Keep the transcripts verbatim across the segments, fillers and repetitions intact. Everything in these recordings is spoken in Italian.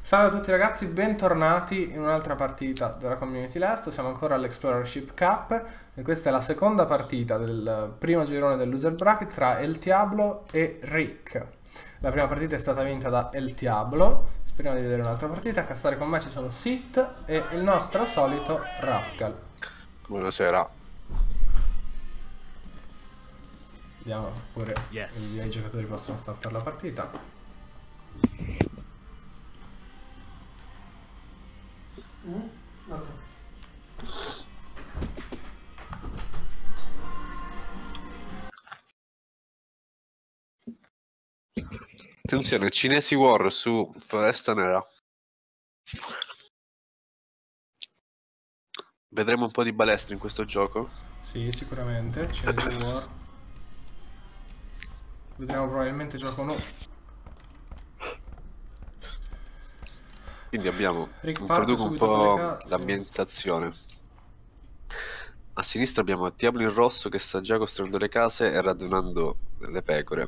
Salve a tutti ragazzi, bentornati in un'altra partita della Community Last. Siamo ancora all'Explorership Cup e questa è la seconda partita del primo girone del loser bracket tra El Diablo e Rick. La prima partita è stata vinta da El Diablo. Speriamo di vedere un'altra partita. A castare con me ci sono Sit e il nostro solito Rafgal. Buonasera. Vediamo pure Yes. i giocatori possono startare la partita. Mm? Ok. Attenzione, Cinesi War su Foresta Nera. Vedremo un po' di balestre in questo gioco. Sì, sicuramente. Cinesi War. Vedremo probabilmente gioco no. Quindi abbiamo, Rick parte introduco un subito con le po' case. l'ambientazione. A sinistra abbiamo Diablo in rosso che sta già costruendo le case e radunando le pecore.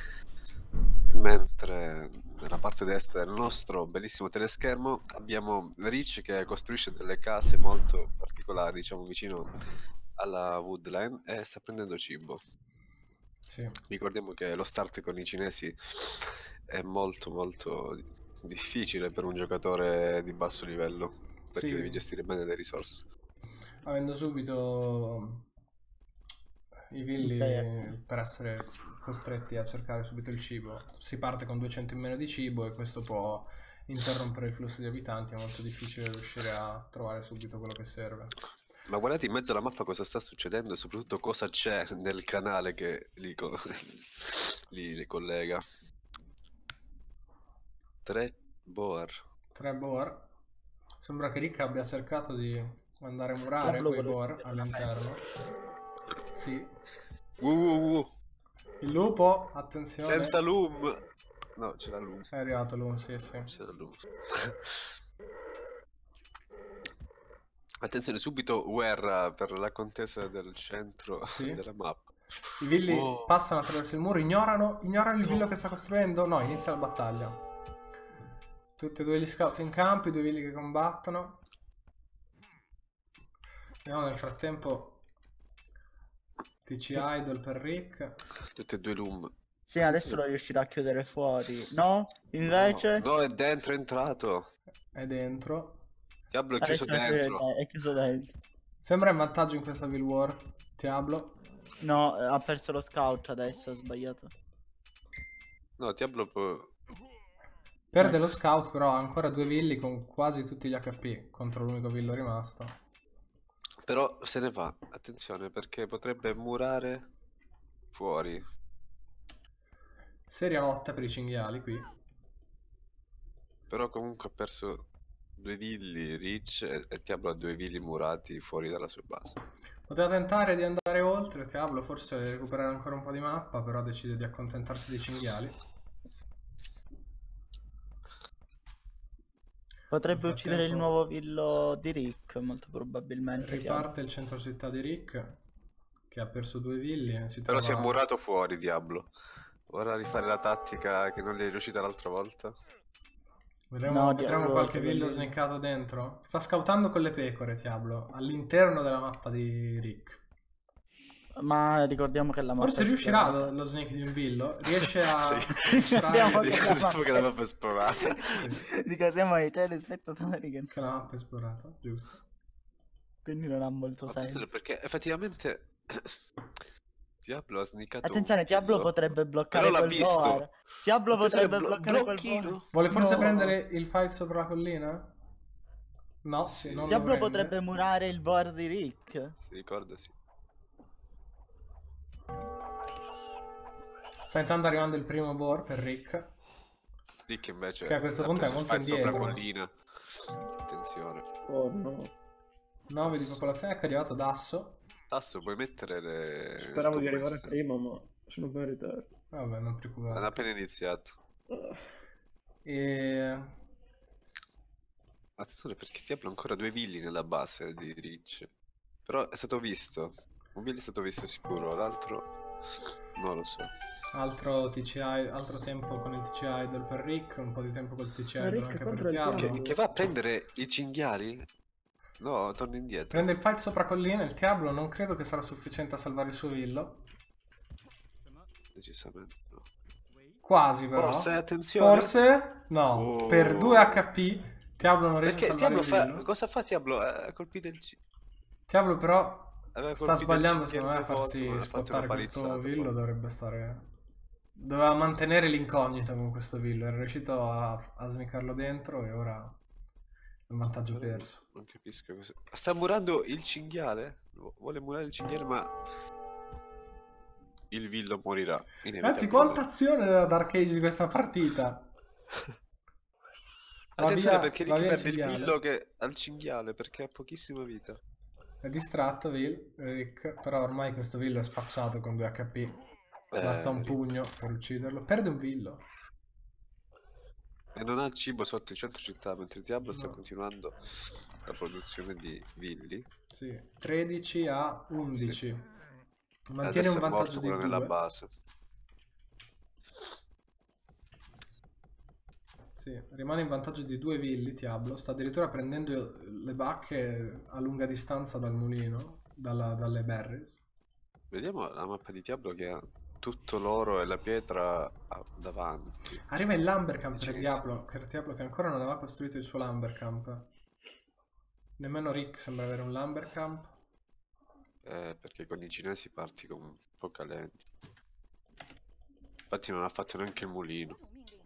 Mentre nella parte destra del nostro bellissimo teleschermo abbiamo Rich che costruisce delle case molto particolari, diciamo vicino alla woodline, e sta prendendo cibo. Sì. Ricordiamo che lo start con i cinesi è molto molto difficile per un giocatore di basso livello, perché Sì. devi gestire bene le risorse. Avendo subito i villi Ok. per essere costretti a cercare subito il cibo, si parte con duecento in meno di cibo e questo può interrompere il flusso di abitanti. È molto difficile riuscire a trovare subito quello che serve. Ma guardate in mezzo alla mappa cosa sta succedendo e soprattutto cosa c'è nel canale che li, co- li, li collega. Tre boar. Tre boar. Sembra che Rick abbia cercato di andare a murare Diablo quei quello boar che non all'interno. Sì. Uh, uh, uh. Il lupo, attenzione. Senza loom. No, c'era loom. È arrivato lui, sì, sì. C'era loom. Attenzione, subito guerra per la contesa del centro Sì. della mappa. I villi Oh. passano attraverso il muro, ignorano, ignorano il villo che sta costruendo. No, inizia la battaglia. Tutti e due gli scout in campo, i due villi che combattono. Vediamo nel frattempo T C Idol per Rick. Tutti e due loom. Sì, adesso lo riuscirà a chiudere fuori. No? Invece? No, no, è dentro, è entrato. È dentro. Diablo è chiuso Adesso è, dentro. è chiuso dentro. Sembra in vantaggio in questa Will War. Diablo. No, ha perso lo scout adesso, ha sbagliato. No, Diablo può... Perde lo scout, però ha ancora due villi con quasi tutti gli H P contro l'unico villo rimasto. Però se ne va, attenzione, perché potrebbe murare fuori. Seria lotta per i cinghiali qui. Però comunque ha perso due villi, Rich, e, e Diablo ha due villi murati fuori dalla sua base. Poteva tentare di andare oltre, Diablo forse recuperare ancora un po' di mappa, però decide di accontentarsi dei cinghiali. Potrebbe Nel uccidere il frattempo nuovo villo di Rick, molto probabilmente. riparte il centro città di Rick, che ha perso due villi e si Però si è trova... murato fuori, Diablo. Ora rifare la tattica che non gli è riuscita l'altra volta. Vedremo, No, vedremo Diablo, qualche quello villo lì. sneccato dentro. Sta scoutando con le pecore, Diablo, all'interno della mappa di Rick. Ma ricordiamo che la mappa Forse è riuscirà esplorata. lo, lo snake di un villo? Riesce a Ricordiamo estrarre... che la Diciamo che la mappa è esplorata. Sì, Ricordiamo ai telespettatori che che la mappa è esplorata, giusto. quindi non ha molto Attenzione, senso. perché effettivamente Diablo ha snicato Attenzione, un Diablo villo. potrebbe Però bloccare l'ha quel visto. boar. Diablo Attenzione, potrebbe blo- bloccare quel boar. blocchino. Vuole forse No. prendere il fight sopra la collina? No, sì, Sì. non lo Diablo prende. potrebbe murare il board di Rick. Si ricorda, sì. Sta intanto arrivando il primo boar per Rick, Rick invece che a questo ha punto è preso il molto fight sopra indietro. collina. Attenzione. Oh no. nove di popolazione, ecco è arrivato Dasso. Tasso, puoi mettere le Speravo di arrivare scommesse. prima, ma sono ben in ritardo. Vabbè, non Hanno preoccupare. appena iniziato. Ah, E... Attenzione perché Diablo ha ancora due villi nella base di Rich. Però è stato visto. Un villo è stato visto sicuro, l'altro... Non lo so. Altro T C I, altro tempo con il T C Idol per Rick, un po' di tempo col T C Ma Idol Rick anche per contro il Diablo. Diablo. Che, che va a prendere i cinghiali? No, torna indietro. Prende il fight sopra collina, il Diablo non credo che sarà sufficiente a salvare il suo villo. Decisamente no. Quasi però. Forse, attenzione. Forse? No. Oh. Per due H P Diablo non riesce Perché a salvare Diablo il fa... villo. Cosa fa Diablo? Ha colpito il C... Diablo però Aveva sta colpito il sbagliando cinghiale secondo me a due volte, farsi ma ha fatto spottare una questo palizzata, villo, poi. dovrebbe stare... Doveva mantenere l'incognito con questo villo, era riuscito a, a snicarlo dentro e ora è un vantaggio Però perso. Non capisco cosa... Sta murando il cinghiale? Vu- Vuole murare il cinghiale, ma... Il villo morirà. Ragazzi, inevitabilmente. quanta azione nella Dark Age di questa partita! Va Attenzione via, perché va Rick via il perde il cinghiale. villo che... al cinghiale perché ha pochissima vita. È distratto Vil, Rick, però ormai questo villo è spacciato con due H P. Basta un Rick. pugno per ucciderlo. Perde un villo. E non ha il cibo sotto il centro città, mentre il Diablo sta No. continuando la produzione di villi. Sì, tredici a undici. Sì. Mantiene Adesso un è vantaggio morto di quello nella due. base. Sì, rimane in vantaggio di due villi Diablo. Sta addirittura prendendo le bacche a lunga distanza dal mulino, dalla- dalle berries. Vediamo la mappa di Diablo che ha tutto l'oro e la pietra a- davanti. Arriva il Lumbercamp per Vicinissimo. Diablo, per Diablo che ancora non aveva costruito il suo Lumbercamp. Nemmeno Rick sembra avere un Lumbercamp. Eh, perché con i cinesi parti con poca legna. Infatti non ha fatto neanche il mulino.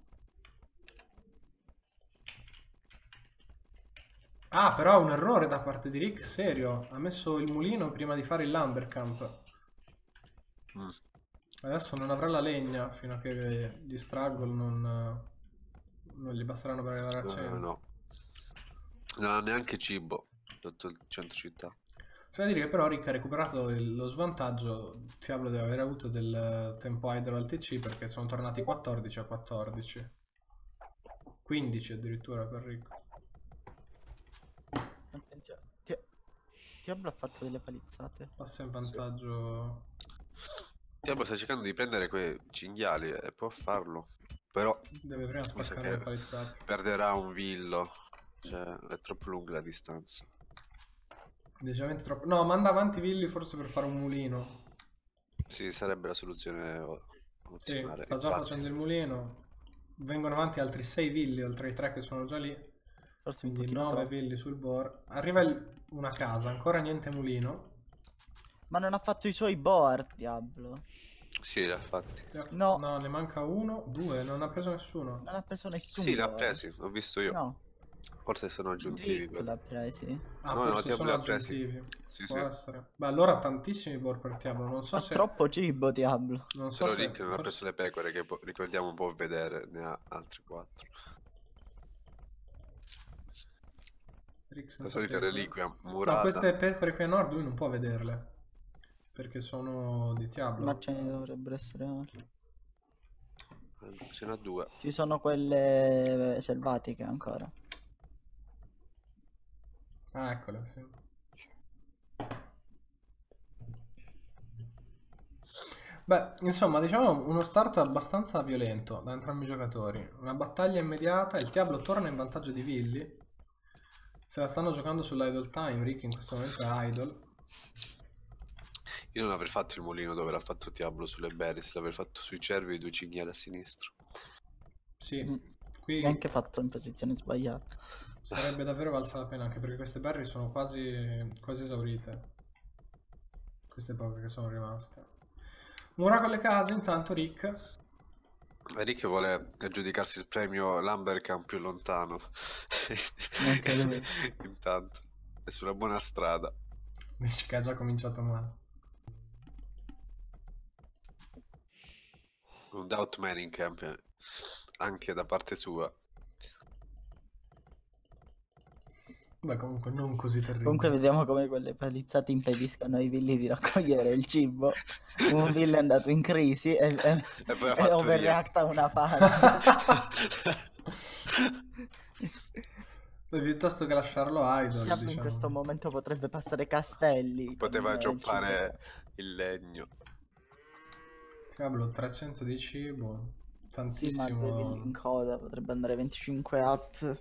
Ah, però un errore da parte di Rick, serio. Ha messo il mulino prima di fare il Lumbercamp. Mm. Adesso non avrà la legna fino a che gli struggle non, non gli basteranno per arrivare a No, cena. no, no. Non ha neanche cibo sotto il centro città. C'è da dire che però Rick ha recuperato il- lo svantaggio Diablo deve aver avuto del tempo idle al T C perché sono tornati quattordici a quattordici. quindici addirittura per Rick. Attenzione. Ti- Diablo ha fatto delle palizzate. Passa in vantaggio. Diablo sta cercando di prendere quei cinghiali e può farlo. Però Deve prima mi sa spaccare le che palizzate. perderà un villo. Cioè, è troppo lunga la distanza. Decisamente troppo. No, manda avanti Villi forse per fare un mulino. Sì, sarebbe la soluzione o- Sì, ottimale. sta già Infatti, facendo il mulino. Vengono avanti altri sei villi oltre ai tre che sono già lì. Forse un Quindi pochino nove troppo. villi sul board. Arriva il- una casa, ancora niente mulino. Ma non ha fatto i suoi board, Diablo. Sì, l'ha fatti. No. No, ne manca uno, due, non ha preso nessuno. Non ha preso nessuno. Sì, l'ha presi, l'ho visto io. No, Forse sono aggiuntivi. Rick quelli. l'ha presi. Ah, No, no, forse Diablo sono li ha presi. aggiuntivi. Sì, Può sì. essere. Beh, allora tantissimi board per Diablo. Non so Ha se... troppo cibo, Diablo. Non so Però se... Rick non ha forse- preso le pecore che po- ricordiamo può vedere, ne ha altri quattro. Rick La senza solita pecore. reliquia murata. No, queste pecore qui a nord lui non può vederle. Perché sono di Diablo. Ma ce ne dovrebbero essere altri. Eh, Ce n'ha due. Ci sono quelle selvatiche ancora. Ah, eccole, sì. Beh, insomma, diciamo uno start abbastanza violento da entrambi i giocatori. Una battaglia immediata, il Diablo torna in vantaggio di Villi. Se la stanno giocando sull'idle time, Rick in questo momento è idle. Io non avrei fatto il mulino dove l'ha fatto Diablo sulle berries, l'avrei fatto sui cervi e i due cinghiali a sinistra. Sì, Mm. qui Neanche fatto in posizione sbagliata. sarebbe davvero valsa la pena, anche perché queste berry sono quasi, quasi esaurite. Queste poche che sono rimaste. Mura con le case, intanto Rick. E Rick vuole aggiudicarsi il premio Lumbercamp più lontano. Anche lui. Intanto è sulla buona strada. Dici che ha già cominciato male. Un doubt man in camp eh, anche da parte sua. Beh, comunque non così terribile. Comunque vediamo come quelle palizzate impediscano ai villi di raccogliere il cibo. Un villo è andato in crisi e, e, E poi ha e fatto overreacta una fase. Beh, piuttosto che lasciarlo idle, Diablo in diciamo. questo momento potrebbe passare castelli. con Poteva il gioppare cibo. il legno. Diablo trecento di cibo. Sì, ma due Tantissimo. villi in coda, potrebbe andare venticinque up.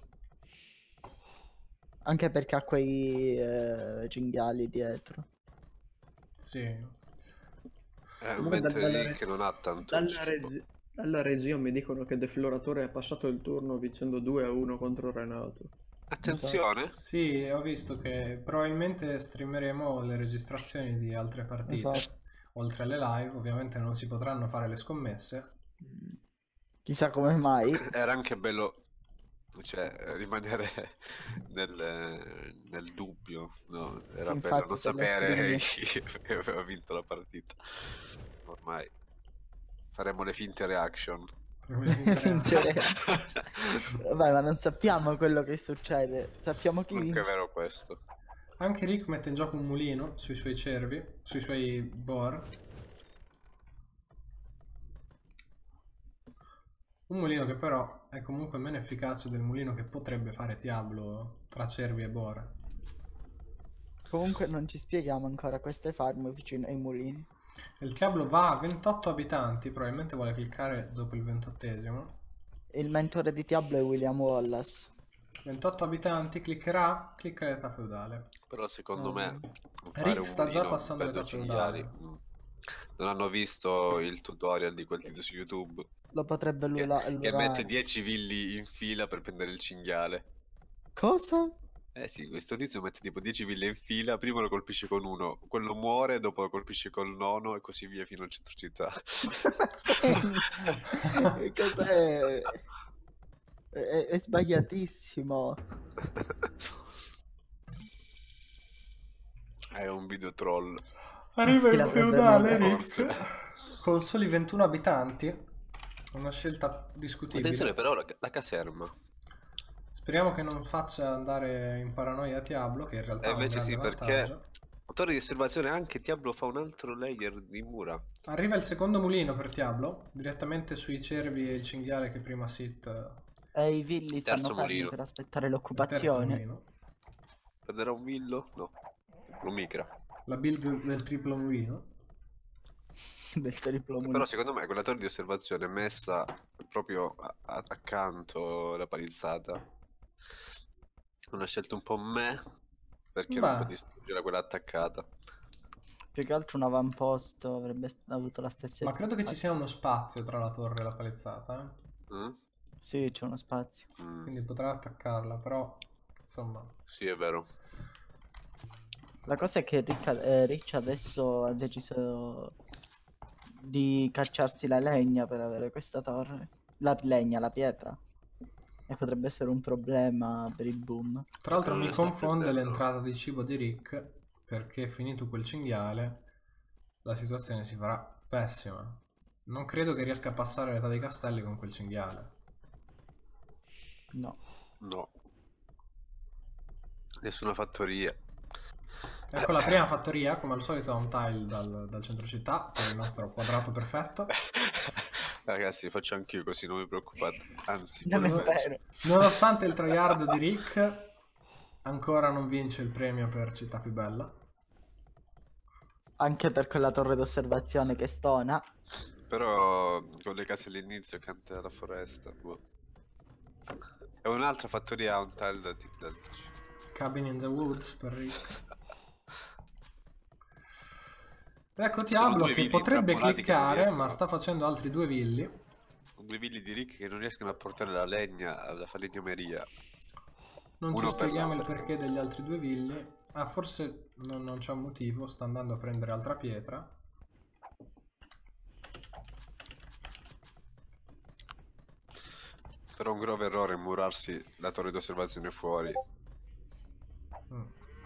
Anche perché ha quei eh, cinghiali dietro. Sì. Eh, Comunque mentre dalla, Rick re- non ha tanto dalla cibo. regi- dalla regia mi dicono che Defloratore ha passato il turno vincendo due a uno contro Renato. Attenzione! Sì, ho visto che probabilmente streameremo le registrazioni di altre partite. Esatto. Oltre alle live, ovviamente non si potranno fare le scommesse. Chissà come mai. Era anche bello, cioè, rimanere nel, nel dubbio, no? Era Sì, bello infatti, non per le sapere stringhe. chi aveva vinto la partita. Ormai faremo le finte reaction. Finte. Vabbè, ma non sappiamo quello che succede. Sappiamo chi Comunque è vince. vero questo. Anche Rick mette in gioco un mulino sui suoi cervi, sui suoi boar. Un mulino che però è comunque meno efficace del mulino che potrebbe fare Diablo tra cervi e boar. Comunque non ci spieghiamo ancora queste farm vicino ai mulini. Il Diablo va a ventotto abitanti, probabilmente vuole cliccare dopo il ventottesimo. Il mentore di Diablo è William Wallace. ventotto abitanti, cliccherà, clicca l'età feudale. Però secondo Oh. me fare Rick un sta già mulino passando per l'età due cinghiali, feudale. mm. Non hanno visto il tutorial di quel tizio su YouTube Lo potrebbe che, lula- che lurare. mette dieci villi in fila per prendere il cinghiale. Cosa? Eh sì, questo tizio mette tipo dieci ville in fila, prima lo colpisce con uno, quello muore, dopo lo colpisce col nono e così via fino al centro città. Che cos'è? È, è sbagliatissimo. È un video troll. Arriva Chi il l'avrebbe feudale mai detto? Rick con soli ventuno abitanti. Una scelta discutibile. Attenzione però, la, la caserma. Speriamo che non faccia andare in paranoia Diablo, che in realtà Eh, ha un invece grande sì, vantaggio. perché torre di osservazione anche Diablo fa un altro layer di mura. Arriva il secondo mulino per Diablo, direttamente sui cervi e il cinghiale che prima sit. E i villi stanno Terzo fermi mulino. per aspettare Il terzo l'occupazione. mulino. Perderà un villo? No. Lo migra. La build del triplo mulino. Del triplo mulino. Però secondo me quella torre di osservazione è messa proprio a- a- accanto alla palizzata. Una scelta un po' me, perché non può Beh, distruggere quella attaccata. Più che altro un avamposto avrebbe avuto la stessa ma credo che ci efficacia. sia uno spazio tra la torre e la palizzata, eh? Mm? Sì, c'è uno spazio. Mm, Quindi potrà attaccarla, però insomma. Sì, è vero. La cosa è che Rick, eh, Rich adesso ha deciso di cacciarsi la legna per avere questa torre. La legna, la pietra. E potrebbe essere un problema per il boom. Tra l'altro Non mi le sta confonde prendendo. l'entrata di cibo di Rick, perché finito quel cinghiale la situazione si farà pessima. Non credo che riesca a passare l'età dei castelli con quel cinghiale. No. No. Nessuna fattoria. Ecco la prima fattoria, come al solito a un tile dal, dal centro città, per il nostro quadrato perfetto. Ragazzi, faccio anch'io così, non vi preoccupate. Anzi, Non è pure peggio. vero. Nonostante il tryhard di Rick, ancora non vince il premio per città più bella. Anche per quella torre d'osservazione che stona. Però con le case all'inizio canta la foresta. Boh. E un'altra fattoria ha un tile da tipo da dieci. Cabin in the Woods per Rick. Ecco Sono Diablo due che villi potrebbe intrappolati che non cliccare, riescono. ma sta facendo altri due villi. Due villi di Rick che non riescono a portare la legna alla falegnameria. Non Uno ci per spieghiamo il l'altro. perché degli altri due villi. Ah, forse non, non c'è un motivo, sta andando a prendere altra pietra. Però un grave errore murarsi la torre d'osservazione fuori. Mm.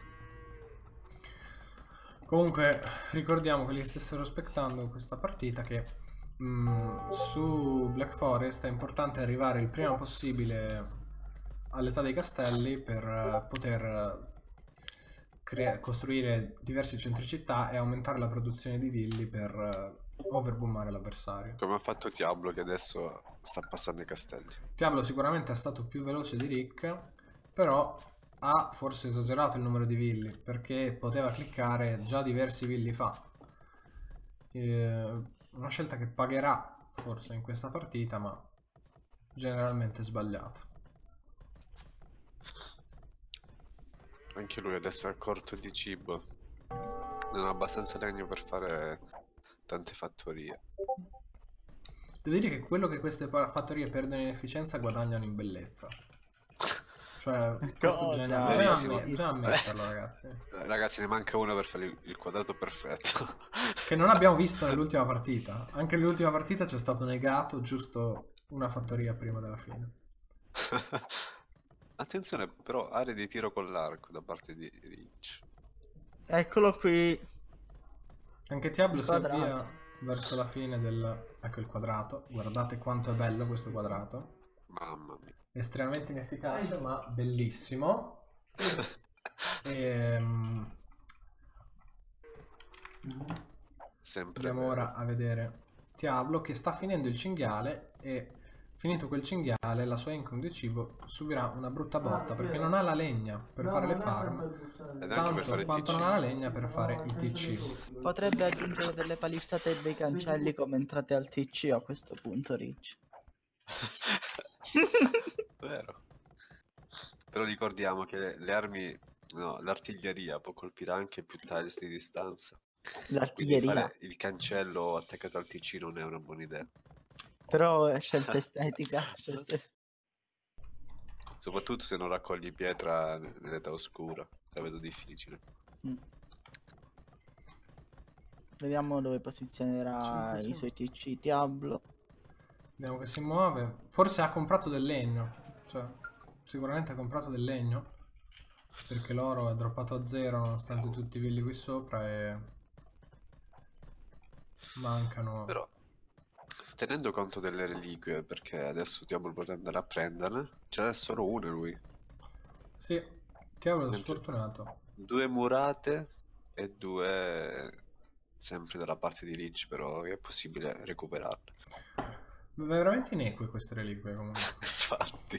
Comunque ricordiamo quelli che stessero aspettando questa partita che mm, su Black Forest è importante arrivare il prima possibile all'età dei castelli per eh, poter eh, costruire diversi centri città e aumentare la produzione di villi per eh, overboomare l'avversario. Come ha fatto Diablo che adesso sta passando i castelli. Diablo sicuramente è stato più veloce di Rick, però ha forse esagerato il numero di villi perché poteva cliccare già diversi villi fa. Eh, una scelta che pagherà forse in questa partita, ma generalmente sbagliata. Anche lui adesso è corto di cibo. Non ha abbastanza legno per fare tante fattorie. Devo dire che quello che queste pa- fattorie perdono in efficienza guadagnano in bellezza. Cioè, questo Cosa? bisogna, bisogna, Verissimo. amme- bisogna ammetterlo, ragazzi. Eh, Ragazzi, ne manca uno per fare il, il quadrato perfetto. Che non abbiamo visto nell'ultima partita. Anche nell'ultima partita c'è stato negato giusto una fattoria prima della fine. Attenzione, però, area di tiro con l'arco da parte di Rich. Eccolo qui. Anche Diablo Il si quadrato. avvia verso la fine del... Ecco il quadrato. Guardate quanto è bello questo quadrato. Mamma mia. Estremamente inefficace, ma bellissimo. Ehm, Sempre Andiamo vero. ora a vedere Diablo che sta finendo il cinghiale e finito quel cinghiale la sua income di cibo subirà una brutta botta perché non ha la legna per fare le farm, Ed anche per tanto fare il quanto T C. non ha la legna per fare il T C. Potrebbe aggiungere delle palizzate e dei cancelli come entrate al T C a questo punto, Rich. Vero. Però ricordiamo che le armi, no, l'artiglieria può colpire anche più tiles di distanza. Quindi L'artiglieria. fare il cancello attaccato al T C non è una buona idea. Però è scelta estetica. scelta- Soprattutto se non raccogli pietra nell'età oscura. La vedo difficile. Mm. Vediamo dove posizionerà Sì, i sì. suoi T C Diablo. Vediamo che si muove. Forse ha comprato del legno. Cioè, sicuramente ha comprato del legno. Perché l'oro è droppato a zero nonostante tutti i villi qui sopra e mancano. Però, tenendo conto delle reliquie, perché adesso Diablo potrà andare a prenderle, ce n'è solo una lui. Sì, Diablo è Mentre- sfortunato. Due murate e due sempre dalla parte di Rich, però è possibile recuperarle. Veramente ineque queste reliquie comunque. Infatti.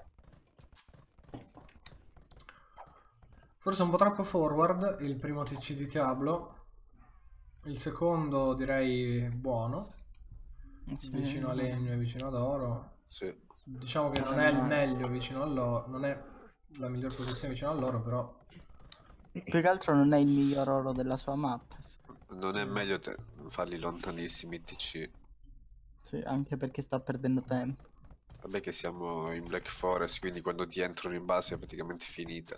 Forse un po' troppo forward il primo T C di Diablo. Il secondo direi buono. Sì. Vicino a legno e vicino ad oro. Sì. Diciamo che non è il meglio vicino all'oro. Non è la miglior posizione vicino all'oro, però Più che altro non è il miglior oro della sua mappa. Non Sì. è meglio te- farli lontanissimi i T C. Sì, anche perché sta perdendo tempo. Vabbè che siamo in Black Forest, quindi quando ti entrano in base è praticamente finita.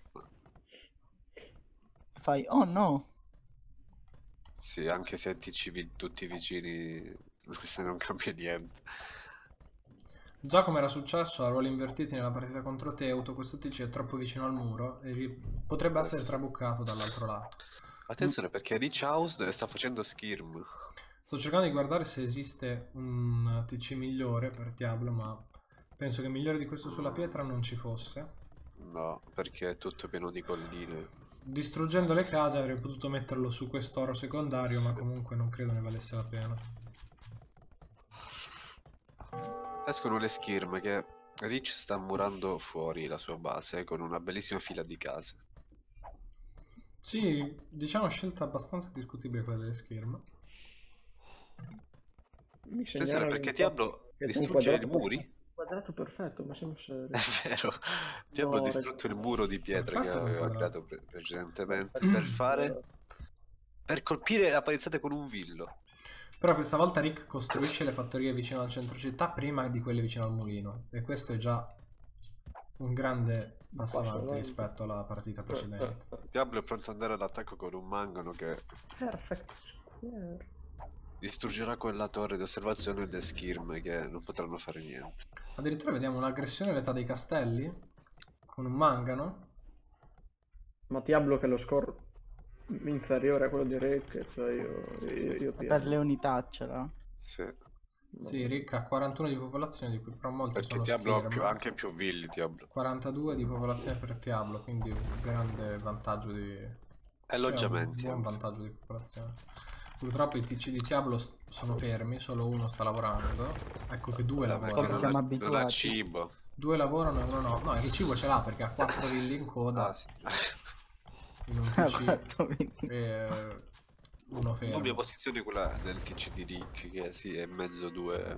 Fai, oh no! Sì, anche se T C vi- tutti vicini, se non cambia niente. già come era successo a ruoli invertiti nella partita contro Teuto, questo T C è troppo vicino al muro e ri- potrebbe essere Sì. trabuccato dall'altro lato. Attenzione perché Rich House sta facendo skirm. Sto cercando di guardare se esiste un T C migliore per Diablo, ma penso che migliore di questo sulla pietra non ci fosse. No, perché è tutto pieno di colline. Distruggendo le case avrei potuto metterlo su quest'oro secondario, ma comunque non credo ne valesse la pena. Escono le skirm che Rich sta murando fuori la sua base con una bellissima fila di case. Sì, diciamo scelta abbastanza discutibile quella delle scherme. Mi Attenzione segnala perché infatti Diablo che c'è un distrugge il quadrato muri. perfetto. Quadrato perfetto, ma siamo seri. È vero, Diablo ha No, distrutto il muro di pietra che Perfetto quel aveva quadrato. creato pre- precedentemente per fare per colpire la palizzata con un villo. Però questa volta Rick costruisce le fattorie vicino al centro città prima di quelle vicino al mulino. E questo è già un grande passo Passo avanti avanti. rispetto alla partita precedente. Diablo è pronto ad andare all'attacco con un mangano che Perfect square. distruggerà quella torre di osservazione e le skirm che non potranno fare niente. Addirittura vediamo un'aggressione all'età dei castelli con un mangano. Ma Diablo che lo score inferiore a quello di Rick, cioè io, io, io Per pieno. le unità ce l'ha. Sì, Sì, Rick ha quarantuno di popolazione, di cui però molti perché sono Diablo ha skirm. più- anche più villi, Diablo. quarantadue di popolazione per Diablo, quindi un grande vantaggio di... E cioè, alloggiamenti un buon anche. vantaggio di popolazione. Purtroppo i T C di Diablo s- sono fermi, solo uno sta lavorando. Ecco che due Vabbè, che Come lavorano. non siamo ha- abituati. Non ha cibo. Due lavorano e uno no. No, il cibo ce l'ha perché ha quattro villi in coda Ah, sì. in un Ha T C. fatto venire. E uno La mia fermo. posizione è quella del T C di Rick, che sì, è mezzo due...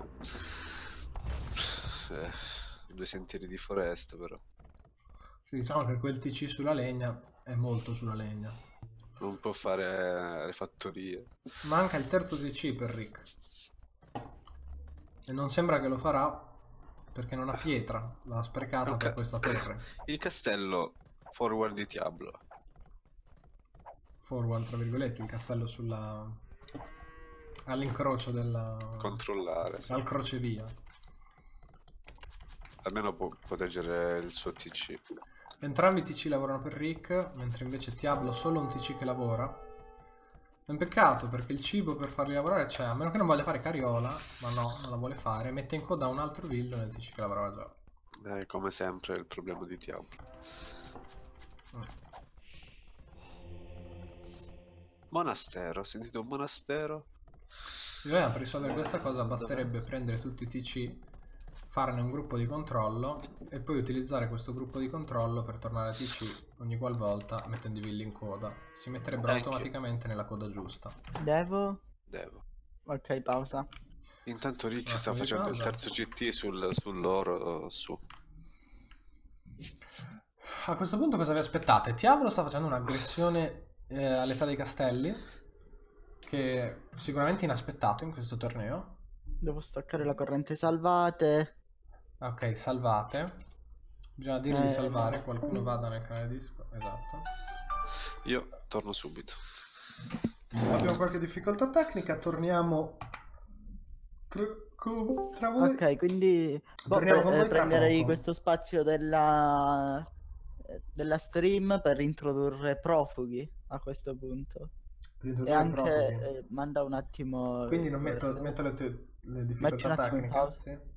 eh, due sentieri di foresta, però. Sì, diciamo che quel T C sulla legna è molto sulla legna. Non può fare le fattorie. Manca il terzo T C per Rick. E non sembra che lo farà perché non ha pietra. L'ha sprecata Ok. per questa torre. Il castello forward di Diablo. Forward, tra virgolette, il castello sulla... all'incrocio della... Controllare, sì. al crocevia. Almeno può proteggere il suo T C. Entrambi i T C lavorano per Rick, mentre invece Diablo ha solo un T C che lavora. È un peccato perché il cibo per farli lavorare c'è, a meno che non voglia fare carriola, ma no, non la vuole fare, mette in coda un altro villo nel T C che lavorava già. Eh, come sempre il problema di Diablo. Mm. Monastero, ho sentito un monastero. In realtà per risolvere questa cosa basterebbe prendere tutti i T C, farne un gruppo di controllo e poi utilizzare questo gruppo di controllo per tornare a T C ogni qualvolta mettendo i villi in coda. Si metterebbero Anche. automaticamente nella coda giusta. Devo? Devo. Ok, pausa. Intanto Rick Ah, sta fuori facendo il pausa. terzo C T sul, sull'oro su. A questo punto cosa vi aspettate? Diablo sta facendo un'aggressione eh, all'età dei castelli, che è sicuramente inaspettato in questo torneo. Devo staccare la corrente, salvate. Ok, salvate. Bisogna dirgli di Eh, salvare, no. qualcuno vada nel canale Discord. Esatto. Io torno subito. Abbiamo qualche difficoltà tecnica, torniamo tra, co- tra voi. Ok, quindi boh, Torniamo con pre- voi eh, tra prenderei poco. questo spazio della, eh, della stream per introdurre profughi a questo punto. Per E introdurre anche profughi. eh, manda un attimo. Quindi non per- metto, metto le, te- le Metti difficoltà un attimo in tecniche. pausa. Sì.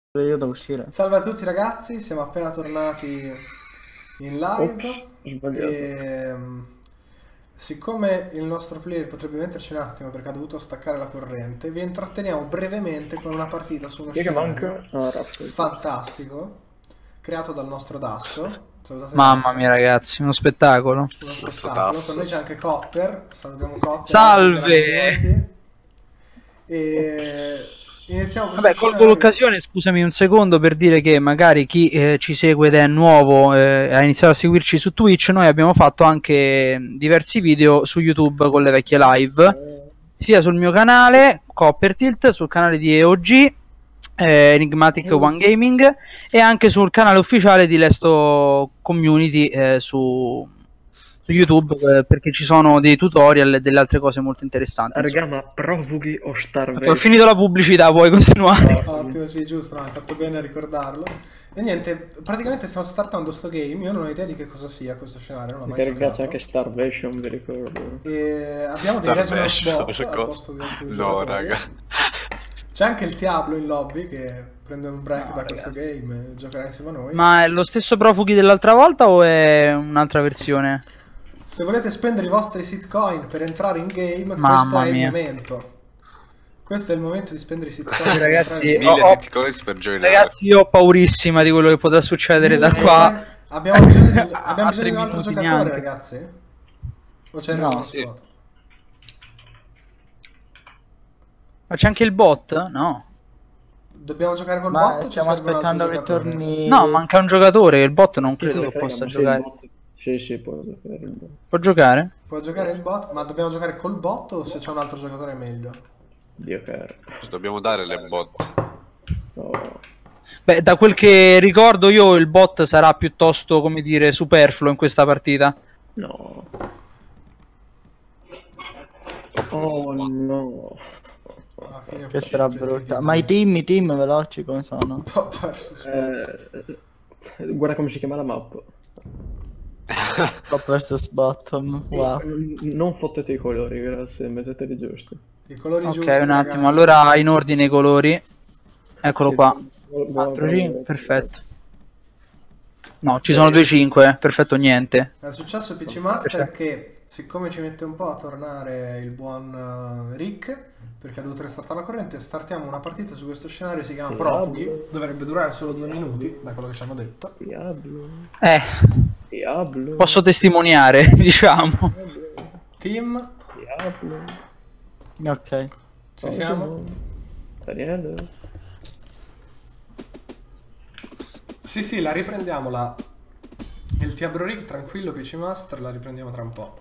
Io devo uscire. Salve a tutti ragazzi, siamo appena tornati in live. Ops, ho sbagliato. E siccome il nostro player potrebbe metterci un attimo perché ha dovuto staccare la corrente, vi intratteniamo brevemente con una partita su uno Chi è che scenario manca? Ah, Raffaele. fantastico creato dal nostro Dasso. Salutate Mamma Dasso. mia ragazzi, uno spettacolo. Uno spettacolo. Dasso. Con noi c'è anche Copper. Salutiamo Copper. Salve! della community. E iniziamo questo Vabbè, colgo scenario. l'occasione, scusami un secondo, per dire che magari chi eh, ci segue ed è nuovo e ha iniziato a seguirci su Twitch, noi abbiamo fatto anche diversi video su YouTube con le vecchie live, sia sul mio canale Coppertilt, sul canale di E O G, eh, Enigmatic One Gaming, e anche sul canale ufficiale di Lesto Community eh, su, su YouTube, eh, perché ci sono dei tutorial e delle altre cose molto interessanti. Raga, ma profughi o starvation? Ecco, ho finito la pubblicità, puoi continuare. Ottimo, sì, giusto, no, hai fatto bene a ricordarlo. E niente, praticamente stiamo startando sto game. Io non ho idea di che cosa sia questo scenario, non ho mai Perché ragazzi giocato. anche Starvation vi ricordo. E abbiamo dei resonance Starvation, bot ecco. al posto di alcuni No, giocatori. raga. C'è anche il Diablo in lobby che prende un break No, da questo ragazzi. game e giocherà insieme a noi. Ma è lo stesso profughi dell'altra volta o è un'altra versione? Se volete spendere i vostri sitcoin per entrare in game, Mamma questo è mia. il momento. Questo è il momento di spendere i sitcoin. per Ragazzi, entrare in Mille Oh, oh. sitcoins per joinare. Ragazzi, io ho paurissima di quello che potrà succedere da game. qua. Abbiamo bisogno di, abbiamo A bisogno di tre un altro minuti giocatore, neanche. ragazzi? O c'è il No. nostro Sì. spot? Ma c'è anche il bot? No. Dobbiamo giocare col Ma bot o ci stiamo serve un altro aspettando che giocatore? torni. No, manca un giocatore. Il bot non Chi se credo ne che frega, possa ma se il giocare. bot- Sì, sì, può giocare il bot. Può giocare? Può giocare il bot, ma dobbiamo giocare col bot o se c'è un altro giocatore è meglio? Dio caro. Dobbiamo dare le bot. No. Beh, da quel che ricordo io, il bot sarà piuttosto, come dire, superfluo in questa partita. No. Oh no. Alla fine Questa era possibile brutta. che- Ma i team, i team veloci come sono? Top versus Eh, guarda come si chiama la mappa. Top versus bottom. Wow. N- Non fottete i colori, grazie, metteteli giusti. i colori Ok, giusti, un attimo. ragazzi. Allora, in ordine i colori. Eccolo qua. Buona- quattro buona- cinque, perfetto. No, ci sono due cinque, perfetto, niente. È successo P C Master Perfetto. che siccome ci mette un po' a tornare il buon eh, Rick, perché ha dovuto restartare la corrente, startiamo una partita su questo scenario, si chiama Diablo. Profughi, dovrebbe durare solo due minuti, da quello che ci hanno detto. Diablo. Eh, Diablo. posso testimoniare, diciamo. Team, Diablo. Ok. ci siamo? Daniele. Sì, sì, la riprendiamo la... Il Diablo Rick, tranquillo P C Master, la riprendiamo tra un po'.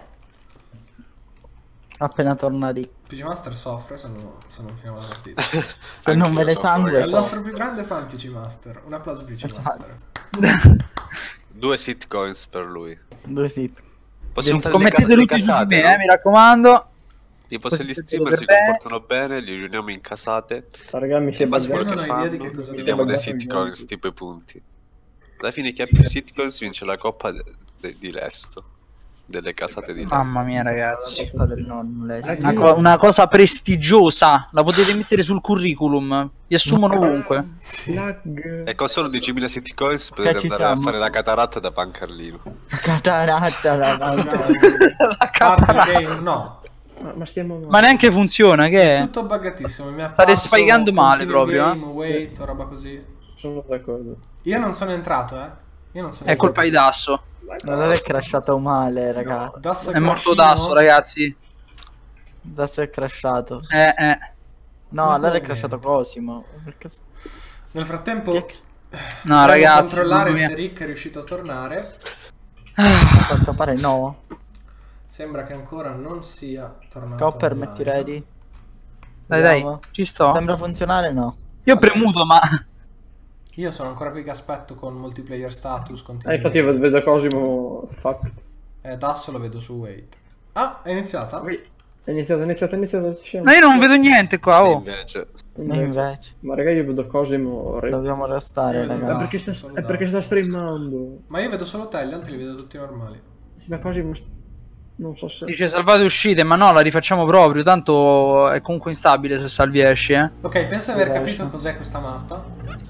Appena torna lì. P C Master soffre se non, se non finiamo la partita. Se non Anch'io vede soffro, sangue, È ragazzi. il so. nostro più grande fan P C Master. Un applauso P C Esatto. Master. Due sitcoins per lui. Due sit. Possiamo fare le Scommettete cas- le tutti su di casate, me, no? eh, mi raccomando. Tipo Così se gli tutti streamer per si bene. comportano bene, li riuniamo in casate. Raga, mi si E è in base a Io quello non che ho idea fanno, di che cosa gli dire. diamo dei Bagato sitcoins gigante. tipo i punti. Alla fine chi ha più sitcoins vince la coppa de- de- di Lesto. Delle casate di Lesto. Mamma mia, ragazzi. Coppa del nonno, lei. Eh, Una, co- una cosa prestigiosa, la potete mettere sul curriculum. Vi assumono ovunque. Sì. Lag. E con solo diecimila sitcoins potete ci andare siamo. a fare la cataratta da Pancarlino. Cataratta davanti. La Party cataratta. game, no. Ma, ma stiamo... Ma neanche funziona, che è? Tutto buggatissimo. Mi State apparso spikando male continue proprio, game, wait o roba così. Sono d'accordo. Io non sono entrato, eh. Io non sono È colpa di Dasso. Allora è crashato male, raga. Dasso È morto crashino. Dasso, ragazzi. Adesso è crashato. Eh, eh. No, Ma allora è come? crashato Cosimo. Perché... Nel frattempo Chi è che- No, dobbiamo ragazzi. controllare mamma mia. se Rick è riuscito a tornare. A quanto pare no. Sembra che ancora non sia tornato. Copper, online. metti ready. Dai, dai, Vediamo. ci sto. Sembra funzionare, no. Io ho premuto, ma... Io sono ancora qui che aspetto con multiplayer status. Eh, continui. infatti io vedo Cosimo... Fuck. Eh, Dasso lo vedo su wait. Ah, è iniziata? È iniziato, è iniziato, è iniziato. ci siamo. Ma io non vedo niente qua, E oh. invece E Invece. invece Ma raga, io vedo Cosimo... re- dobbiamo restare, Io È vedo ragazzi. perché, Dasso, sta, solo è perché Dasso. sta streamando. Ma io vedo solo te, gli altri li vedo tutti normali. Sì, ma Cosimo... Non so se... Dice salvate uscite, ma no, la rifacciamo proprio. Tanto è comunque instabile se salvi e esci, eh. Ok, penso di aver Riesce. capito cos'è questa mappa.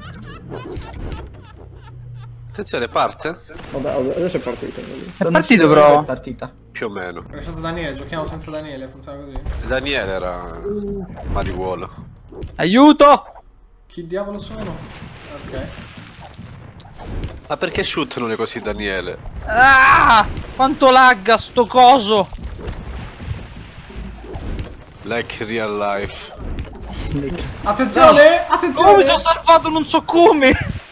Attenzione, parte? Vabbè, adesso è partito. È partito, però. È partita. Più o meno. È lasciato Daniele, giochiamo senza Daniele, funziona così. Daniele era mariuolo. Aiuto! Chi diavolo sono? Ok. Ma perché shoot non è così, Daniele? Ah! Quanto lagga sto coso! Like real life. Attenzione! Attenzione! Oh, mi sono salvato non so come!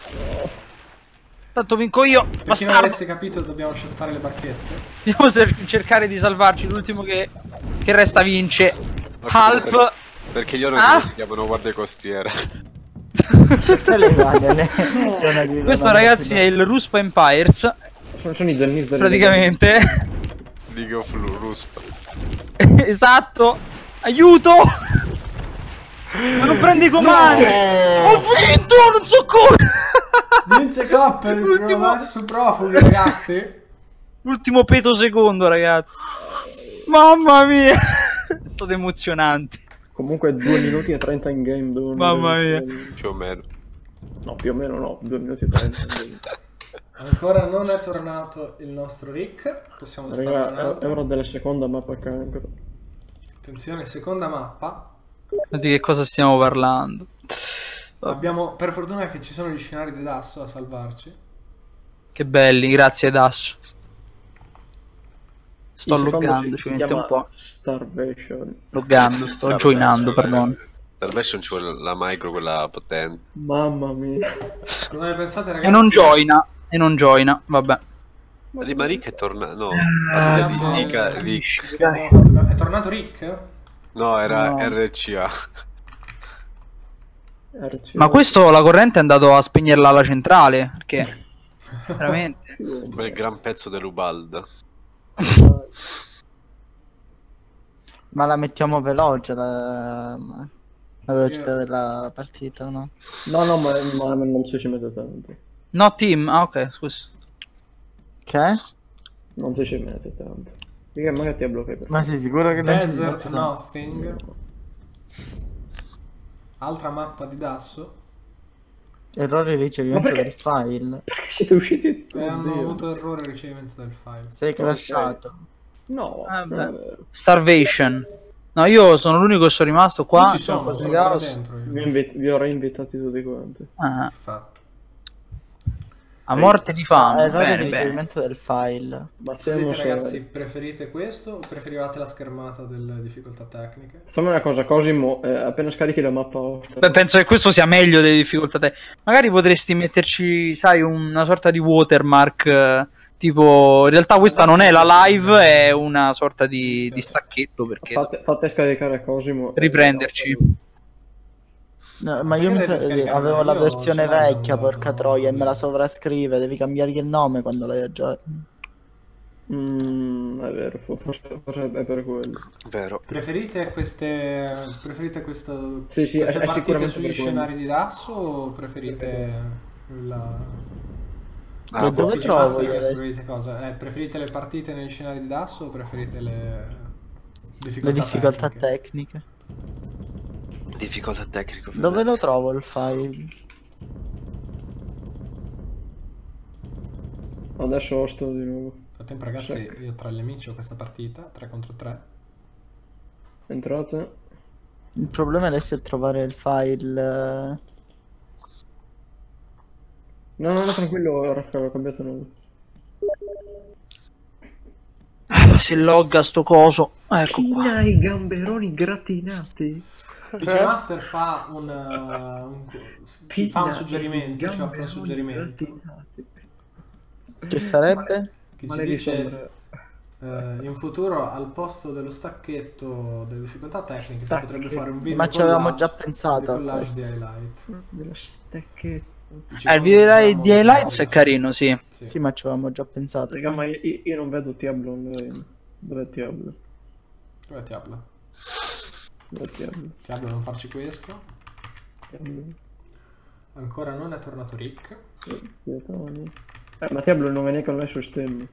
Tanto vinco io, Per chi non bastardo! avesse capito dobbiamo shottare le barchette. Dobbiamo cer- cercare di salvarci, l'ultimo che, che resta vince. Halp! Per- perché gli Ah. onori si chiamano guardie costiere. Perché le guardie, le- non arrivano Questo a ragazzi è mettere- il Ruspa Empires, Sono, sono i zannizzeri. praticamente. League of Lu- Ruspa. Esatto! Aiuto! Ma non prendi comandi! Ho vinto! Non so come! Vince Copper, il L'ultimo- primo match su profughi, ragazzi. L'ultimo peto secondo, ragazzi. Mamma mia! È stato emozionante. Comunque due minuti e trenta in game. dove- Mamma mia. Più o meno. No, più o meno no, due minuti e trenta in game. Ancora non è tornato il nostro Rick. Possiamo stare un Raga, è- è altro. ora della seconda mappa cancro. Attenzione, seconda mappa. Ma di che cosa stiamo parlando? Abbiamo, per fortuna che ci sono gli scenari di Dasso a salvarci. Che belli, grazie Dash. Sto Il secondo loggando, si- ci si mette un chiama po'. Starvation. Loggando, sto joinando, perdono. Per version ci vuole la micro, quella potente. Mamma mia. Cosa ne pensate, ragazzi? E non joina, e non joina, vabbè. Rima Rick è tornato. No, ragazzi, ah, dica Rick. Che abbiamo fatto? È tornato Rick? No, era No. R C A. R C. Ma questo la corrente è andato a spegnerla alla centrale, perché veramente. Un bel gran pezzo dell'Ubalda. Ma la mettiamo veloce la, la velocità Io- della partita, no? No, no, ma, ma non si ci mette tanto. No team, ah ok, scusa. Che? Non si ci mette tanto. Mica magari ti ha bloccato. Ma sei sicuro che non ci Desert mettono? Nothing. Altra mappa di Dasso. Errore ricevimento Ma del file. Perché siete usciti? E hanno Oddio. avuto errore ricevimento del file. Sei crashato. No, Ah, non beh. è vero. Starvation. No, io sono l'unico che sono rimasto qua. Io ci sono, sono sono qua qua di dentro Vi, io. invi- vi ho reinvitati tutti quanti. Ah, Fatto. a morte di fame. Ah, errore Bene, di bene. ricevimento del file. Ma siamo Siete seri. ragazzi, preferite questo o preferivate la schermata delle difficoltà tecniche? Fammi una cosa, Cosimo, eh, appena scarichi la mappa host. Beh, penso che questo sia meglio delle difficoltà te. Magari potresti metterci, sai, una sorta di watermark. eh, Tipo, in realtà questa non è la live, è una sorta di, di stacchetto perché Fate, fate scaricare Cosimo. riprenderci. No, ma io mi Perché sa- devi scaricare? avevo la Io versione ce l'ho vecchia, download, porca no? troia, e me la sovrascrive. Devi cambiargli il nome quando la aggiorni. Mm, è vero, fo- forse, forse è per quello. Vero. Preferite queste preferite questo, Sì, sì, queste è- è partite sicuramente sugli per quello. scenari di Dasso o preferite la Ah, Dove P C trovo Master io che adesso? preferite cosa? Eh, preferite le partite negli scenari di Dasso o preferite le Le difficoltà, difficoltà tecniche? tecniche. difficoltà tecnico. Dove lo trovo il file? Adesso host di nuovo. Nel frattempo ragazzi, io tra gli amici ho questa partita, tre contro tre. Entrate. Il problema adesso è trovare il file. eh, No, no, no, tranquillo, Raffaele, ho cambiato nome. Ah, si logga sto coso. Ecco qua. i gamberoni grattinati. P C Master fa un, uh, un- ci fa un suggerimento, ci offre un suggerimento Che sarebbe? che ci dice eh, in futuro al posto dello stacchetto delle difficoltà tecniche si potrebbe fare un video Ma ci avevamo collage- già pensato video a collage questo. di highlight. Dello stacchetto. Dice Eh, il come video di usiamo di il highlights è collage. carino, sì. Sì. Sì, ma ci avevamo già pensato. Raga, ma io, io non vedo Diablo online. Dov'è Diablo? Dov'è Diablo? Dov'è Diablo? Diablo non farci questo. Diablo. Ancora non è tornato Rick. Eh, Fiatani. Eh, ma Diablo non è neanche online su Steam.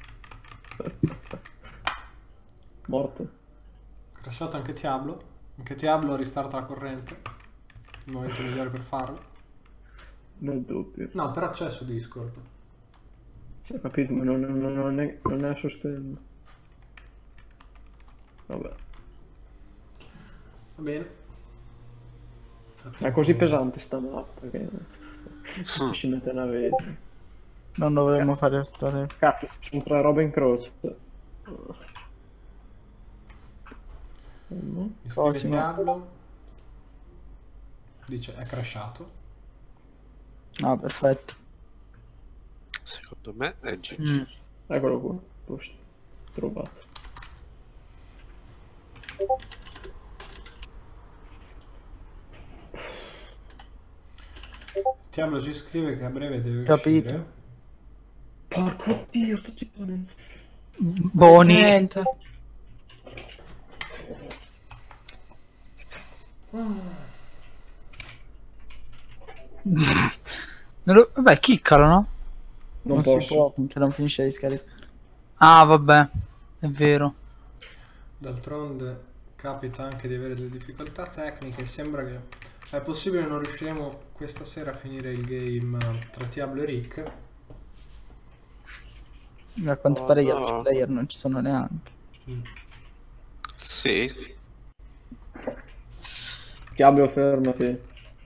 Morto. Crashato anche Diablo. Anche Diablo ristarta la corrente. Il momento migliore per farlo. nel dubbio. No, però c'è su Discord. Sì, ho capito, ma non, non- non è, non è a sostegno. Vabbè. Va bene. È così pesante sta mappa che ci si mette una vita. Non dovremmo fare storie. Cazzo, sono tre robe in croce. Mi scrive Prossimo. Diablo. Dice è crashato. Ah, perfetto. Secondo me è G G. Mm. Eccolo qua, posto. Trovato. Diablo ci scrive che a breve deve Capito. uscire. Porco dio, sto giocando. Boni. Niente. Non lo- Vabbè, chiccalo, no? Non, Non, posso. si può finché non finisce di scaricare. Ah, vabbè, è vero. D'altronde capita anche di avere delle difficoltà tecniche. Sembra che è possibile non riusciremo questa sera a finire il game tra Diablo e Rick. A quanto Oh, pare gli no. altri player non ci sono neanche. Mm. Sì. Diablo, fermati.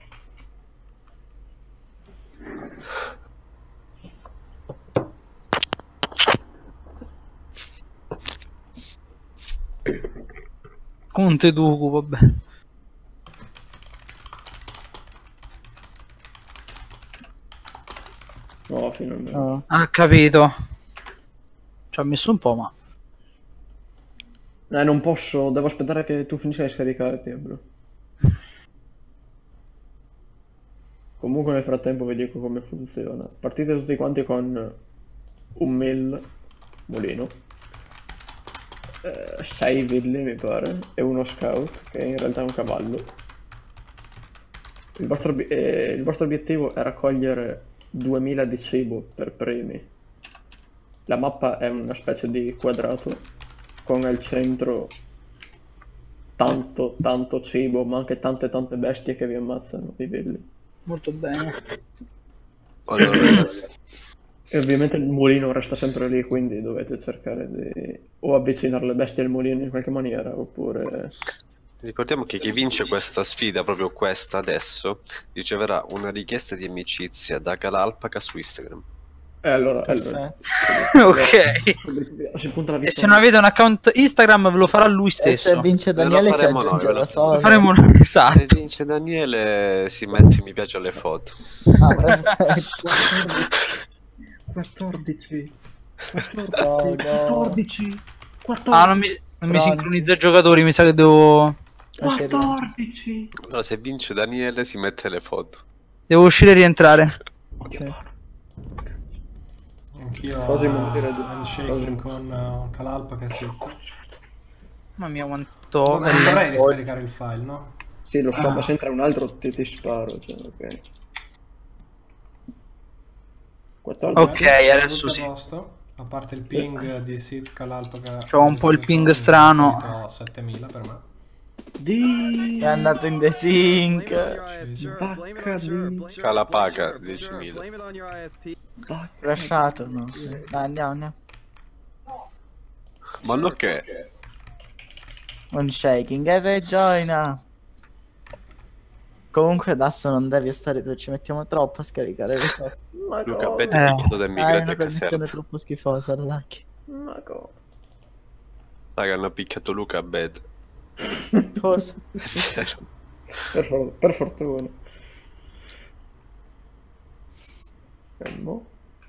Conte Duku, vabbè. No, finalmente. Oh. Ha capito. Ci ha messo un po', ma... Eh, non posso, devo aspettare che tu finisca di scaricare, Diablo. Comunque nel frattempo vi dico come funziona. Partite tutti quanti con un mill mulino, eh, sei villi mi pare, e uno scout, che in realtà è un cavallo. Il vostro, obi- eh, il vostro obiettivo è raccogliere duemila di cibo per primi. La mappa è una specie di quadrato con al centro tanto, tanto cibo, ma anche tante tante bestie che vi ammazzano, i villi. Molto bene. Allora, ragazzi, E ovviamente il mulino resta sempre lì, quindi dovete cercare di o avvicinare le bestie al mulino in qualche maniera, oppure... ricordiamo che chi vince questa sfida, proprio questa adesso, riceverà una richiesta di amicizia da Calalpaca su Instagram. Eh, allora, allora... Perfetto. Ok. Si punta la E se vittoria. non avete un account Instagram ve lo farà lui E stesso. se vince Ve lo Daniele si faremo noi, aggiunge ve lo da faremo. solo. Faremo un... Se Esatto. vince Daniele si mette mi piace alle foto. Ah, perfetto. quattordici. No, no. quattordici. Ah, non mi, non mi Pronti. sincronizza i giocatori, mi sa che devo... quattordici. Allora, se vince Daniele si mette le foto. Devo uscire e rientrare. Sì. Anch'io ho Cosimo non dire di- handshaking con uh, Calalpaca e Sitto. Mamma mia, quanto... Vabbè, non vorrei riscaricare il file, no? Sì, lo so, Ah. ma se entra un altro ti, ti sparo, cioè, ok. quattordici. Ok, Tutto adesso a sì. posto. A parte il ping di Sid Calalpaca. C'ho un po' il ping strano. Ho settemila per me. Di... È andato in desync. Vacca di... Calapaga diecimila. Crashato, no? Dai, andiamo, andiamo. Ma no che? Un shaking e rejoina. Comunque adesso non devi stare tu, ci mettiamo troppo a scaricare le cose. Ma Luca, cosa? avete Eh. picchiato del Ah, è migrante una a connessione caserta. troppo schifosa, Lucky. Ma cosa? Raga, hanno picchiato Luca a bed. Cosa? È vero. Per, for- per fortuna. Fermo.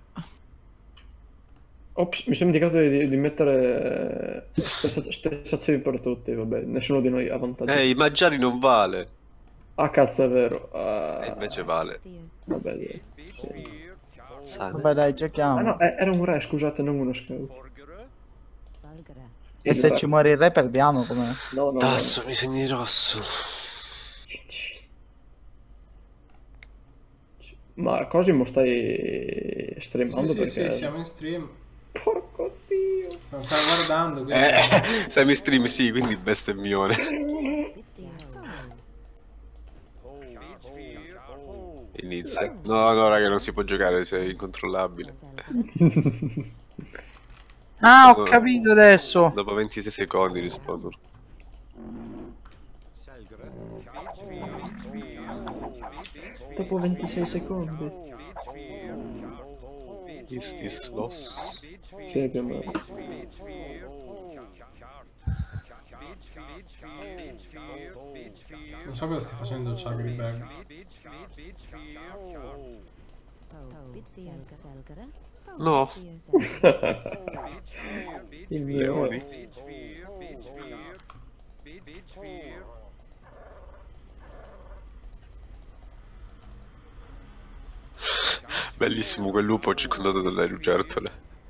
Ops, mi sono dimenticato di, di mettere stessa, stessa save per tutti, vabbè, nessuno di noi ha vantaggio. Eh, i maggiari non vale. Ah, cazzo, è vero. Ah, E invece vale. vabbè, dai. Sì. Sane. Vabbè dai, Ah giochiamo. no, eh, era un re, scusate, non uno scout. E se ci muore il re perdiamo come... No, no, Tasso, mi segni rosso. no. Ma Cosimo stai Sì, streamando sì, perché... sì, siamo in stream. Porco dio. Stiamo ancora guardando. Quindi... Eh, sei mi stream sì, quindi bestemmione. inizia. No, no, raga, non si può giocare, sei incontrollabile. Ah, ho capito adesso. Dopo ventisei secondi rispondo. Dopo ventisei secondi. Is this loss? Sì, più o meno. Non so cosa stia facendo il Chagri Bag. No. Il Leoni. Bellissimo quel lupo circondato dalle lucertole.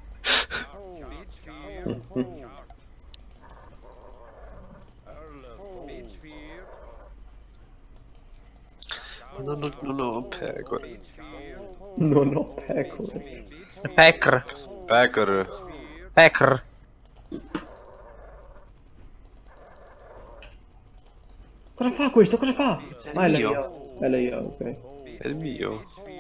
Non ho, non ho pecore. Non ho pecore. Pecr. Pecore. Pecr. Cosa fa questo? Cosa fa? È Ah, è la mio. mia. È la mia, ok. È il mio.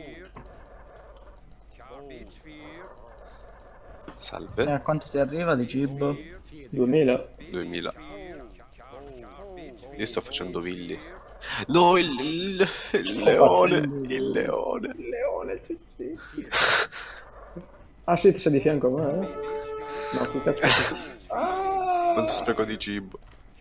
E Salve. a quanto si arriva di cibo? duemila. duemila. Io sto facendo villi. No, il, il, il leone. Il leone. Il leone, sì, sì. Ah sì, ti sei di fianco a me, eh? No, che cazzo. Ah! Quanto spreco di cibo.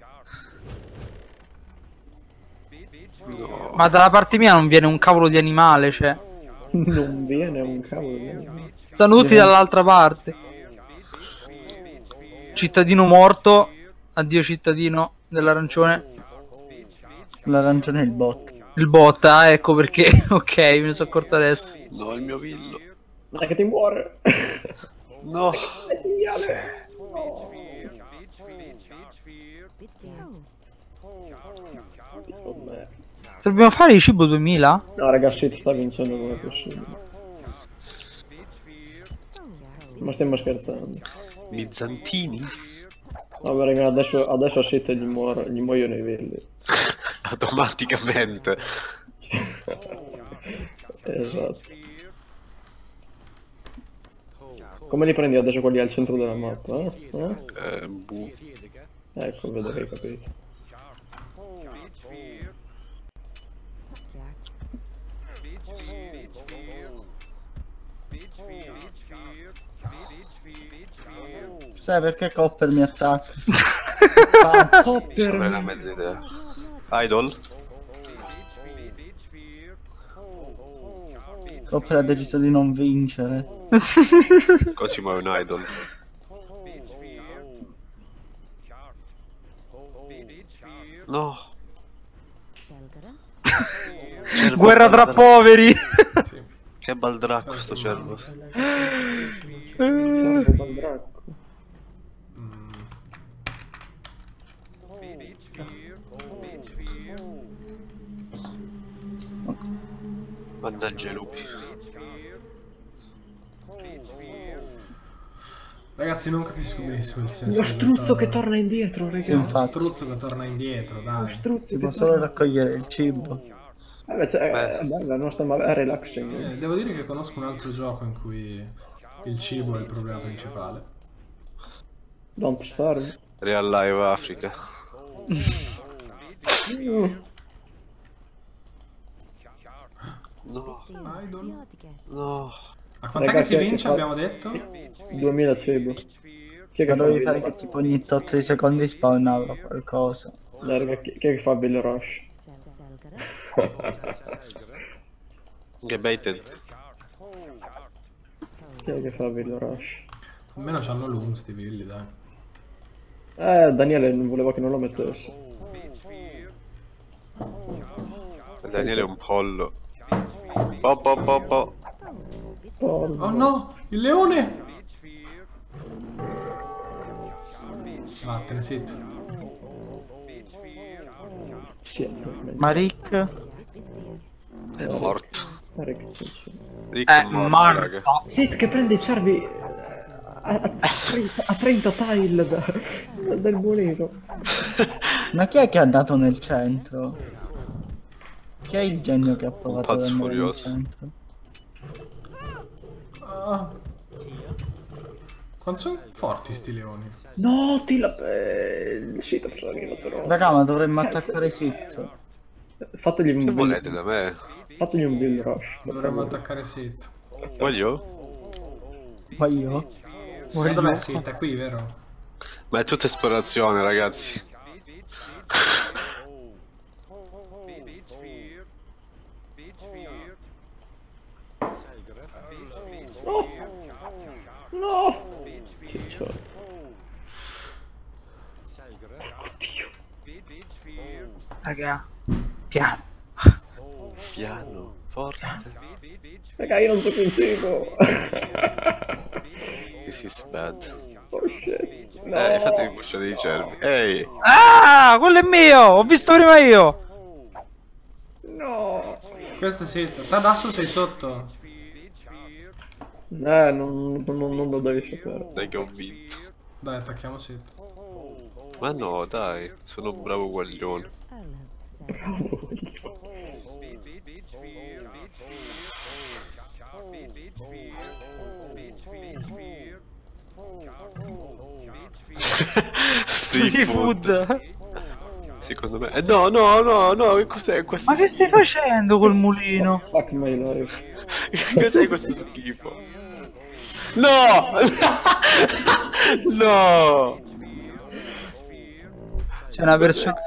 No. Ma dalla parte mia non viene un cavolo di animale, cioè. Non viene un cavolo. Stanno tutti dall'altra parte. Cittadino morto. Addio cittadino dell'arancione. L'arancione e il bot. Il bot, ah, ecco perché. Ok, me ne sono accorto adesso. No, il mio villo. Dai che ti muore. No. Sì. Oh, merda. Dobbiamo fare il cibo duemila? No ragazzi, ti sta vincendo come è possibile. Ma stiamo scherzando. Bizantini? Vabbè raga, adesso, adesso a sette gli, muore, gli muoiono i villi. Automaticamente. Esatto. Come li prendi adesso quelli al centro della mappa? Eh? Eh? Eh, bu. Ecco, vedo che hai capito. Sai perché Copper mi attacca? Non è una mezza idea. Idol? Copper ha deciso di non vincere. Così muore un idol. No. Cervo Guerra tra Baldracco. poveri. Sì. Che baldracco sto cervo. Cervo baldracco. Mm. Mannaggia i lupi. Ragazzi, non capisco benissimo il senso. Lo di struzzo questa- che torna indietro, raga. Sì, Lo infatti. struzzo che torna indietro, Lo dai. struzzo Si che può torna... solo raccogliere il cibo. Eh, beh, cioè, Beh. è bella, non sta male, è relaxing. Eh, devo dire che conosco un altro gioco in cui il cibo è il problema principale. Don't starve. Real Live Africa. Mm. No, Idol. no. A quant'è Ragazzi, che si che vince, fa- abbiamo detto? duemila cibo. Chi è che Ma fa dovevi Bill fare che tipo ogni tot di secondi spawnava qualcosa. Dai, raga, chi, chi è che fa Bill Rush? Che baited. Chi è che fa Bill Rush? Almeno c'hanno l'um sti villi, dai. Eh, Daniele non voleva che non lo mettessi. Daniele è un pollo. Po po po po. Oh, Oh no! Il leone! Vattene, sit. sì, Ma Rick? È morto. Rick, sì, sì. Rick è Eh, morto, Marta. raga. Sit che prende i cervi a, a, trenta, a trenta tile da, dal mulino. Ma chi è che è andato nel centro? Chi è il genio che ha provato pazzo ad andare furioso. nel centro? Ah. Quanto sono forti sti leoni? No, ti la... Eh, shit, però. Raga, ma dovremmo attaccare Sit. Fategli un Che build... volete da me? Fategli un build rush. Dovremmo attaccare Sith. Voglio? Ma io? Ma dov'è Sith? È qui, vero? Ma è tutta esplorazione, ragazzi. No! No! Ciccio. Oddio. Raga, piano. Piano, forte. Raga, io non so in cibo. This is bad. Oh shit. No. Eh, fatevi pushare i cervi. Ehi! Ah, quello è mio! Ho visto prima io! No. Questo è Sith. Tadasso sei sotto. Eh, non, non, non lo devi sapere. Dai che ho vinto. Dai, attacchiamo Sith. Ma no, dai, sono un bravo guaglione. Bravo. Free food. Secondo me. Eh, no, no, no, no, che cos'è questo? Ma che stai facendo col mulino? Fuck my life. Cos'è questo schifo? No! No! C'è una persona.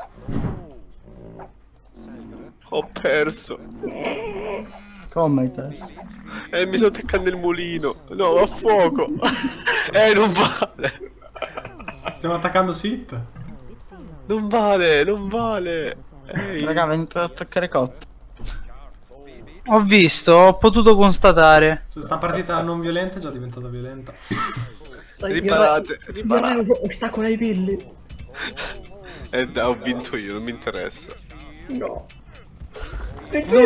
Ho perso. Come te? Eh, mi sto attaccando il mulino. No, a fuoco. Eh, non vale. Stiamo attaccando Sith. Non vale, non vale. Ehi. Raga, venite ad attaccare Cotto. Ho visto, ho potuto constatare. Questa partita non violenta è già diventata violenta. Riparate, riparate. Ostacola i villi. Eh, dai, ho vinto io, non mi interessa. No. No!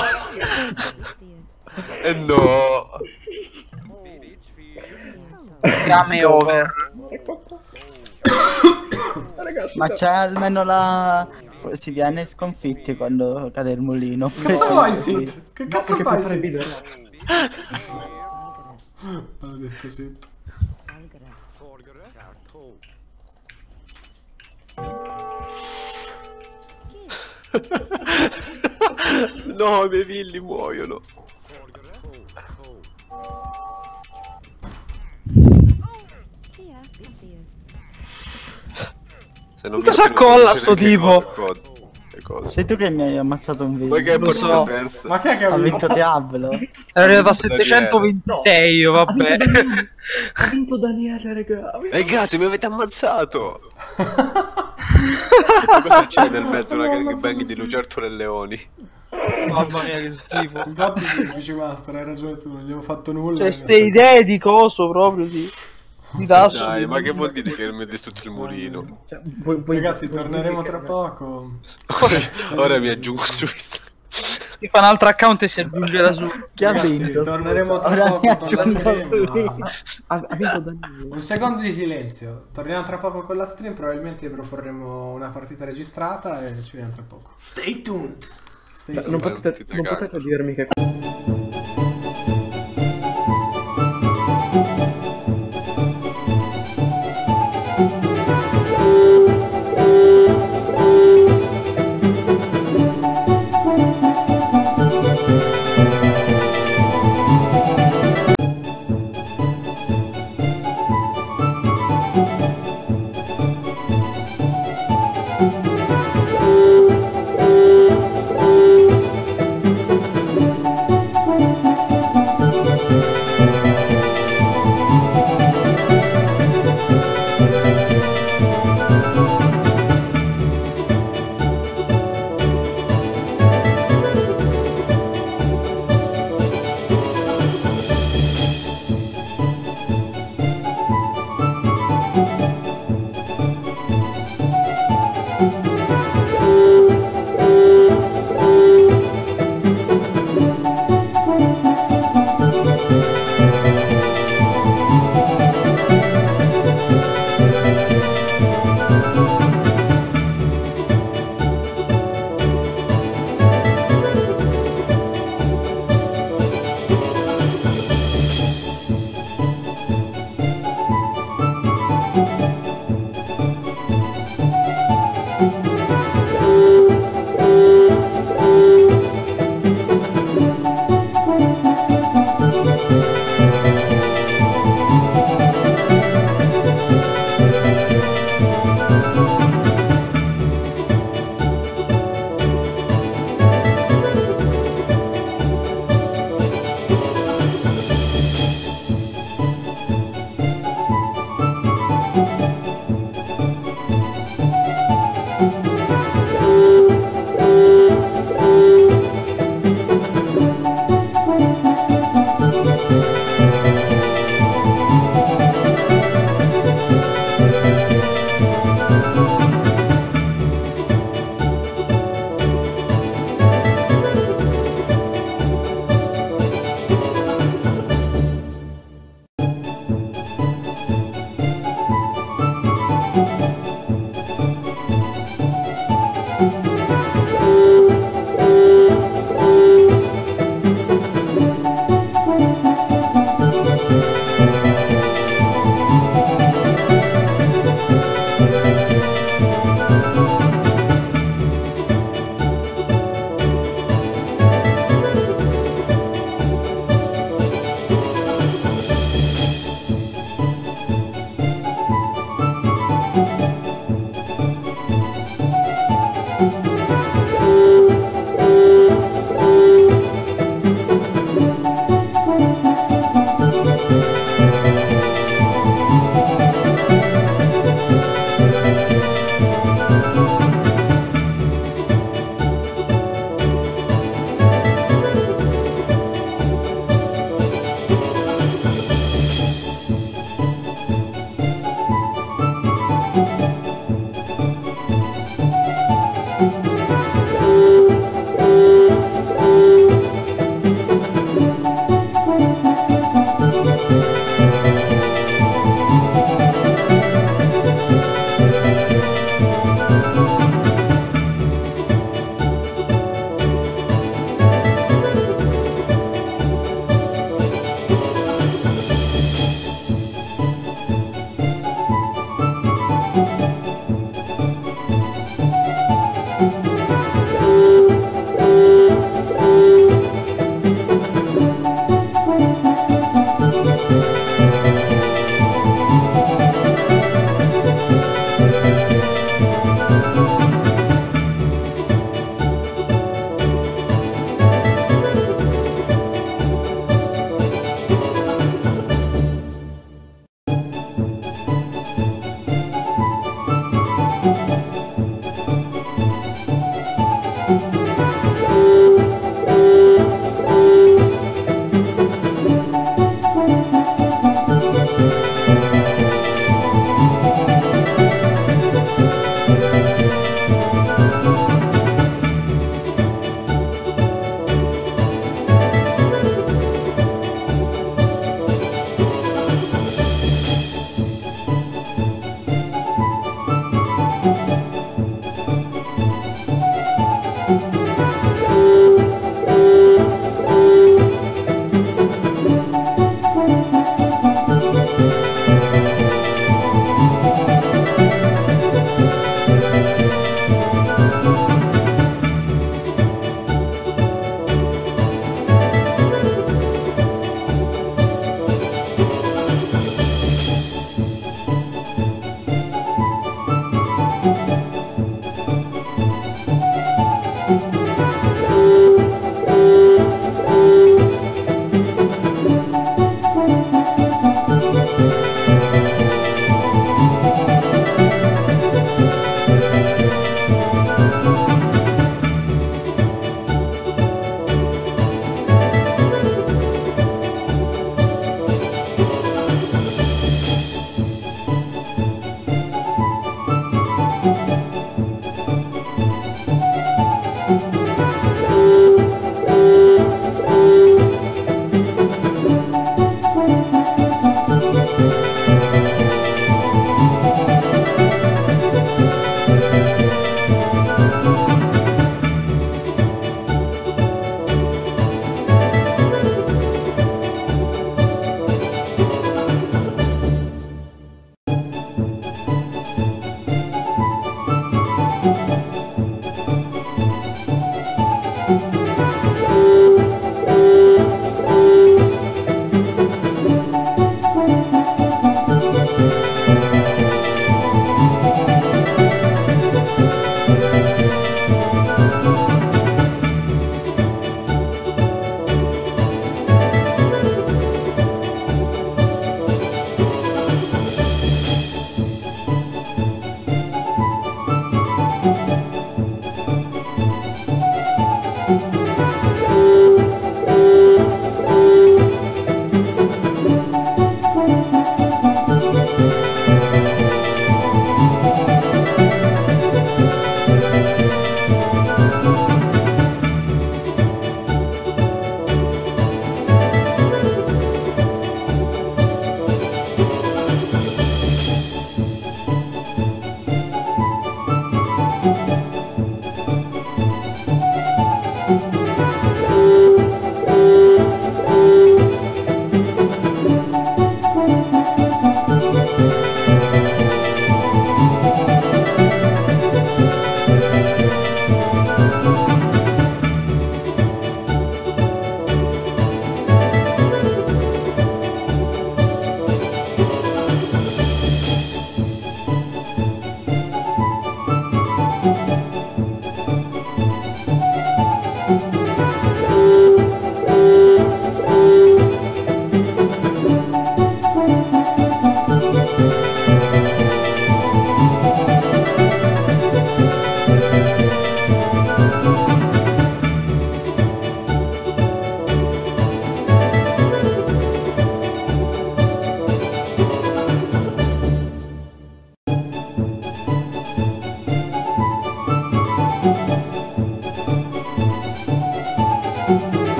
Eh no! Game over. Ragazzi, Ma c'è almeno la... Si viene sconfitti quando cade il mulino. Che cazzo fai Sith? Che cazzo che fai puoi fare Sith? video? Maledetto Sith. No, i miei villi muoiono. Se non Cosa vince, non s'accolla vince sto neanche tipo? God, God. Le cose. Sei tu che mi hai ammazzato un video. Poi che è Lo partita so. persa. Ma chi è che ha Ha vinto? vinto Diablo. Ero arrivato a settecentoventisei io, vabbè. Ha vinto Daniele, raga. Eh, grazie, mi avete ammazzato. Ma cosa c'è nel mezzo? Una No, gangbang no, di sì. lucertole e leoni. Mamma mia che schifo. Infatti sì, P C Master, hai ragione tu, non gli avevo fatto nulla. Cioè, ste idee di coso proprio di... Di tasso. Dai, di- ma che vuol dire che mi ha distrutto il mulino? Cioè, voi, voi, Ragazzi, voi- torneremo voi- tra poco. Ora, ora mi aggiungo su Instagram. Si fa un altro account e si aggiunge da su. Chi ha Ragazzi, vinto? torneremo scusa? tra Ora poco mi con la aggiungo stream. su lì. Ha, ha vinto Daniele. Un secondo di silenzio. Torniamo tra poco con la stream. Probabilmente proporremo una partita registrata e ci vediamo tra poco. Stay tuned. Stay Cioè, tuned. non potete, non potete dirmi che... Thank you.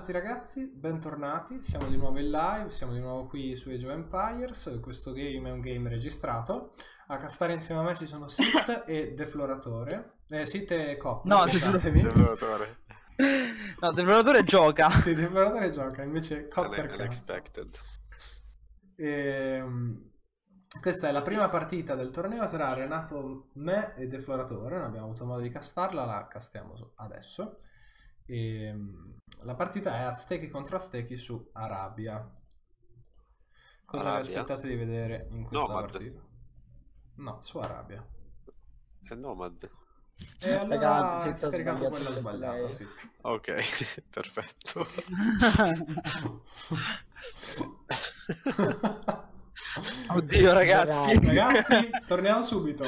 tutti ragazzi, bentornati, siamo di nuovo in live, siamo di nuovo qui su Age of Empires, questo game è un game registrato, a castare insieme a me ci sono Sith e Defloratore, eh, Sith e Cop, No, scusatemi. Defloratore. No, Defloratore gioca. Sì, Defloratore gioca, invece Copper casta. Unexpected. E, questa è la prima partita del torneo tra Renato, me e Defloratore, non abbiamo avuto modo di castarla, la castiamo adesso. E, la partita è Aztechi contro Aztechi su Arabia. Cosa vi Arabia? aspettate di vedere in questa Nomad. partita? No, su Arabia. È Nomad. E allora Ragazzi, hai scaricato sbagliato quella per sbagliata, lei. sì. Ok, perfetto. Oddio ragazzi. Ragazzi, torniamo subito.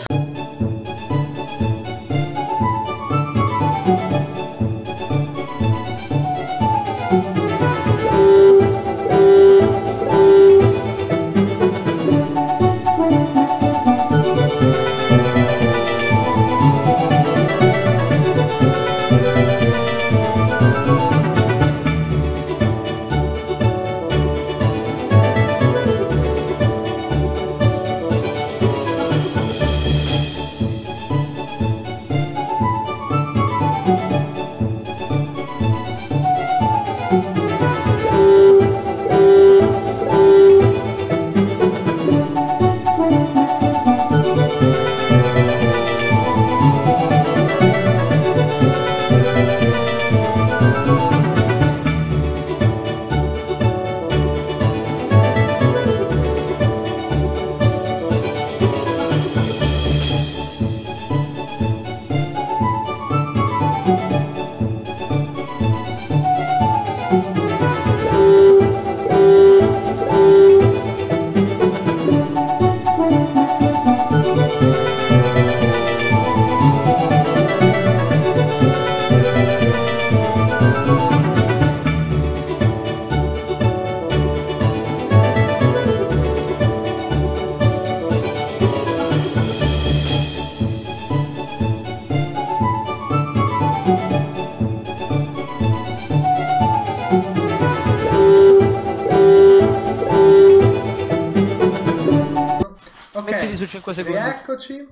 Mettiti su cinque secondi. Rieccoci,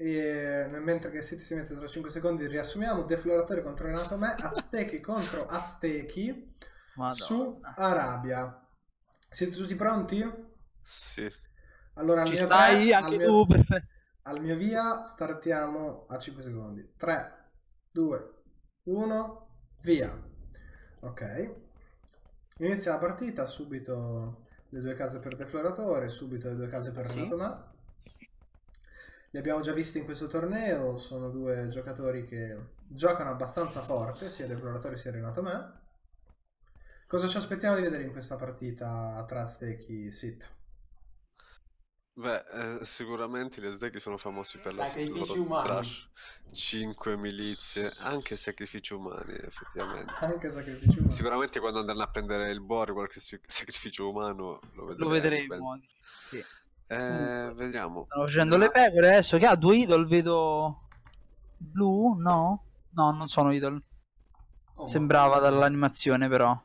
e mentre che Sith si mette tra cinque secondi riassumiamo: Defloratore contro Renato me, Aztechi contro Aztechi Madonna. su Arabia. Siete tutti pronti? Sì. Allora al Ci mio stai tre, anche al mio, tu, perfetto. al mio via startiamo a cinque secondi. tre, due, uno, via. Ok. Inizia la partita, subito le due case per Defloratore, subito le due case per Sì. Renato me. Li abbiamo già visti in questo torneo, sono due giocatori che giocano abbastanza forte, sia Defloratore sia Renato me. Cosa ci aspettiamo di vedere in questa partita tra Aztechi e Sith? Beh, eh, sicuramente gli Aztechi sono famosi per la Sacrifici loro umani. trash. Cinque milizie, anche sacrifici umani, effettivamente. Anche sacrifici umani. Sicuramente quando andranno a prendere il Bori, qualche si- sacrificio umano lo vedremo. Lo vedremo. penso. Sì. Eh, vediamo. Stanno facendo le pecore adesso. Che ha due idol, vedo. Blu? No? No, non sono idol. Oh, Sembrava ma- dall'animazione però.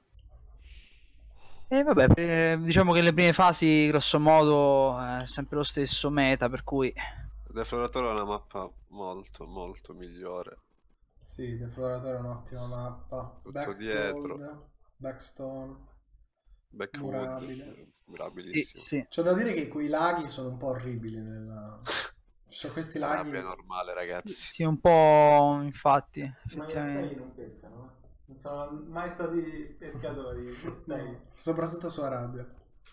E vabbè, pre- diciamo che le prime fasi, grosso modo, è sempre lo stesso meta, per cui... Defloratore è una mappa molto, molto migliore. Sì, Defloratore è un'ottima mappa. Tutto dietro. Backgold, Backstone. Backwood, Murabile. Sì, murabilissimo. sì. C'è da dire che quei laghi sono un po' orribili. Nella... C'è questi laghi. Arabia è normale, ragazzi. Sì, un po', infatti, Ma gli effettivamente. Aztechi non pescano, eh. Non sono mai stati pescatori, gli Aztechi. Soprattutto su Arabia.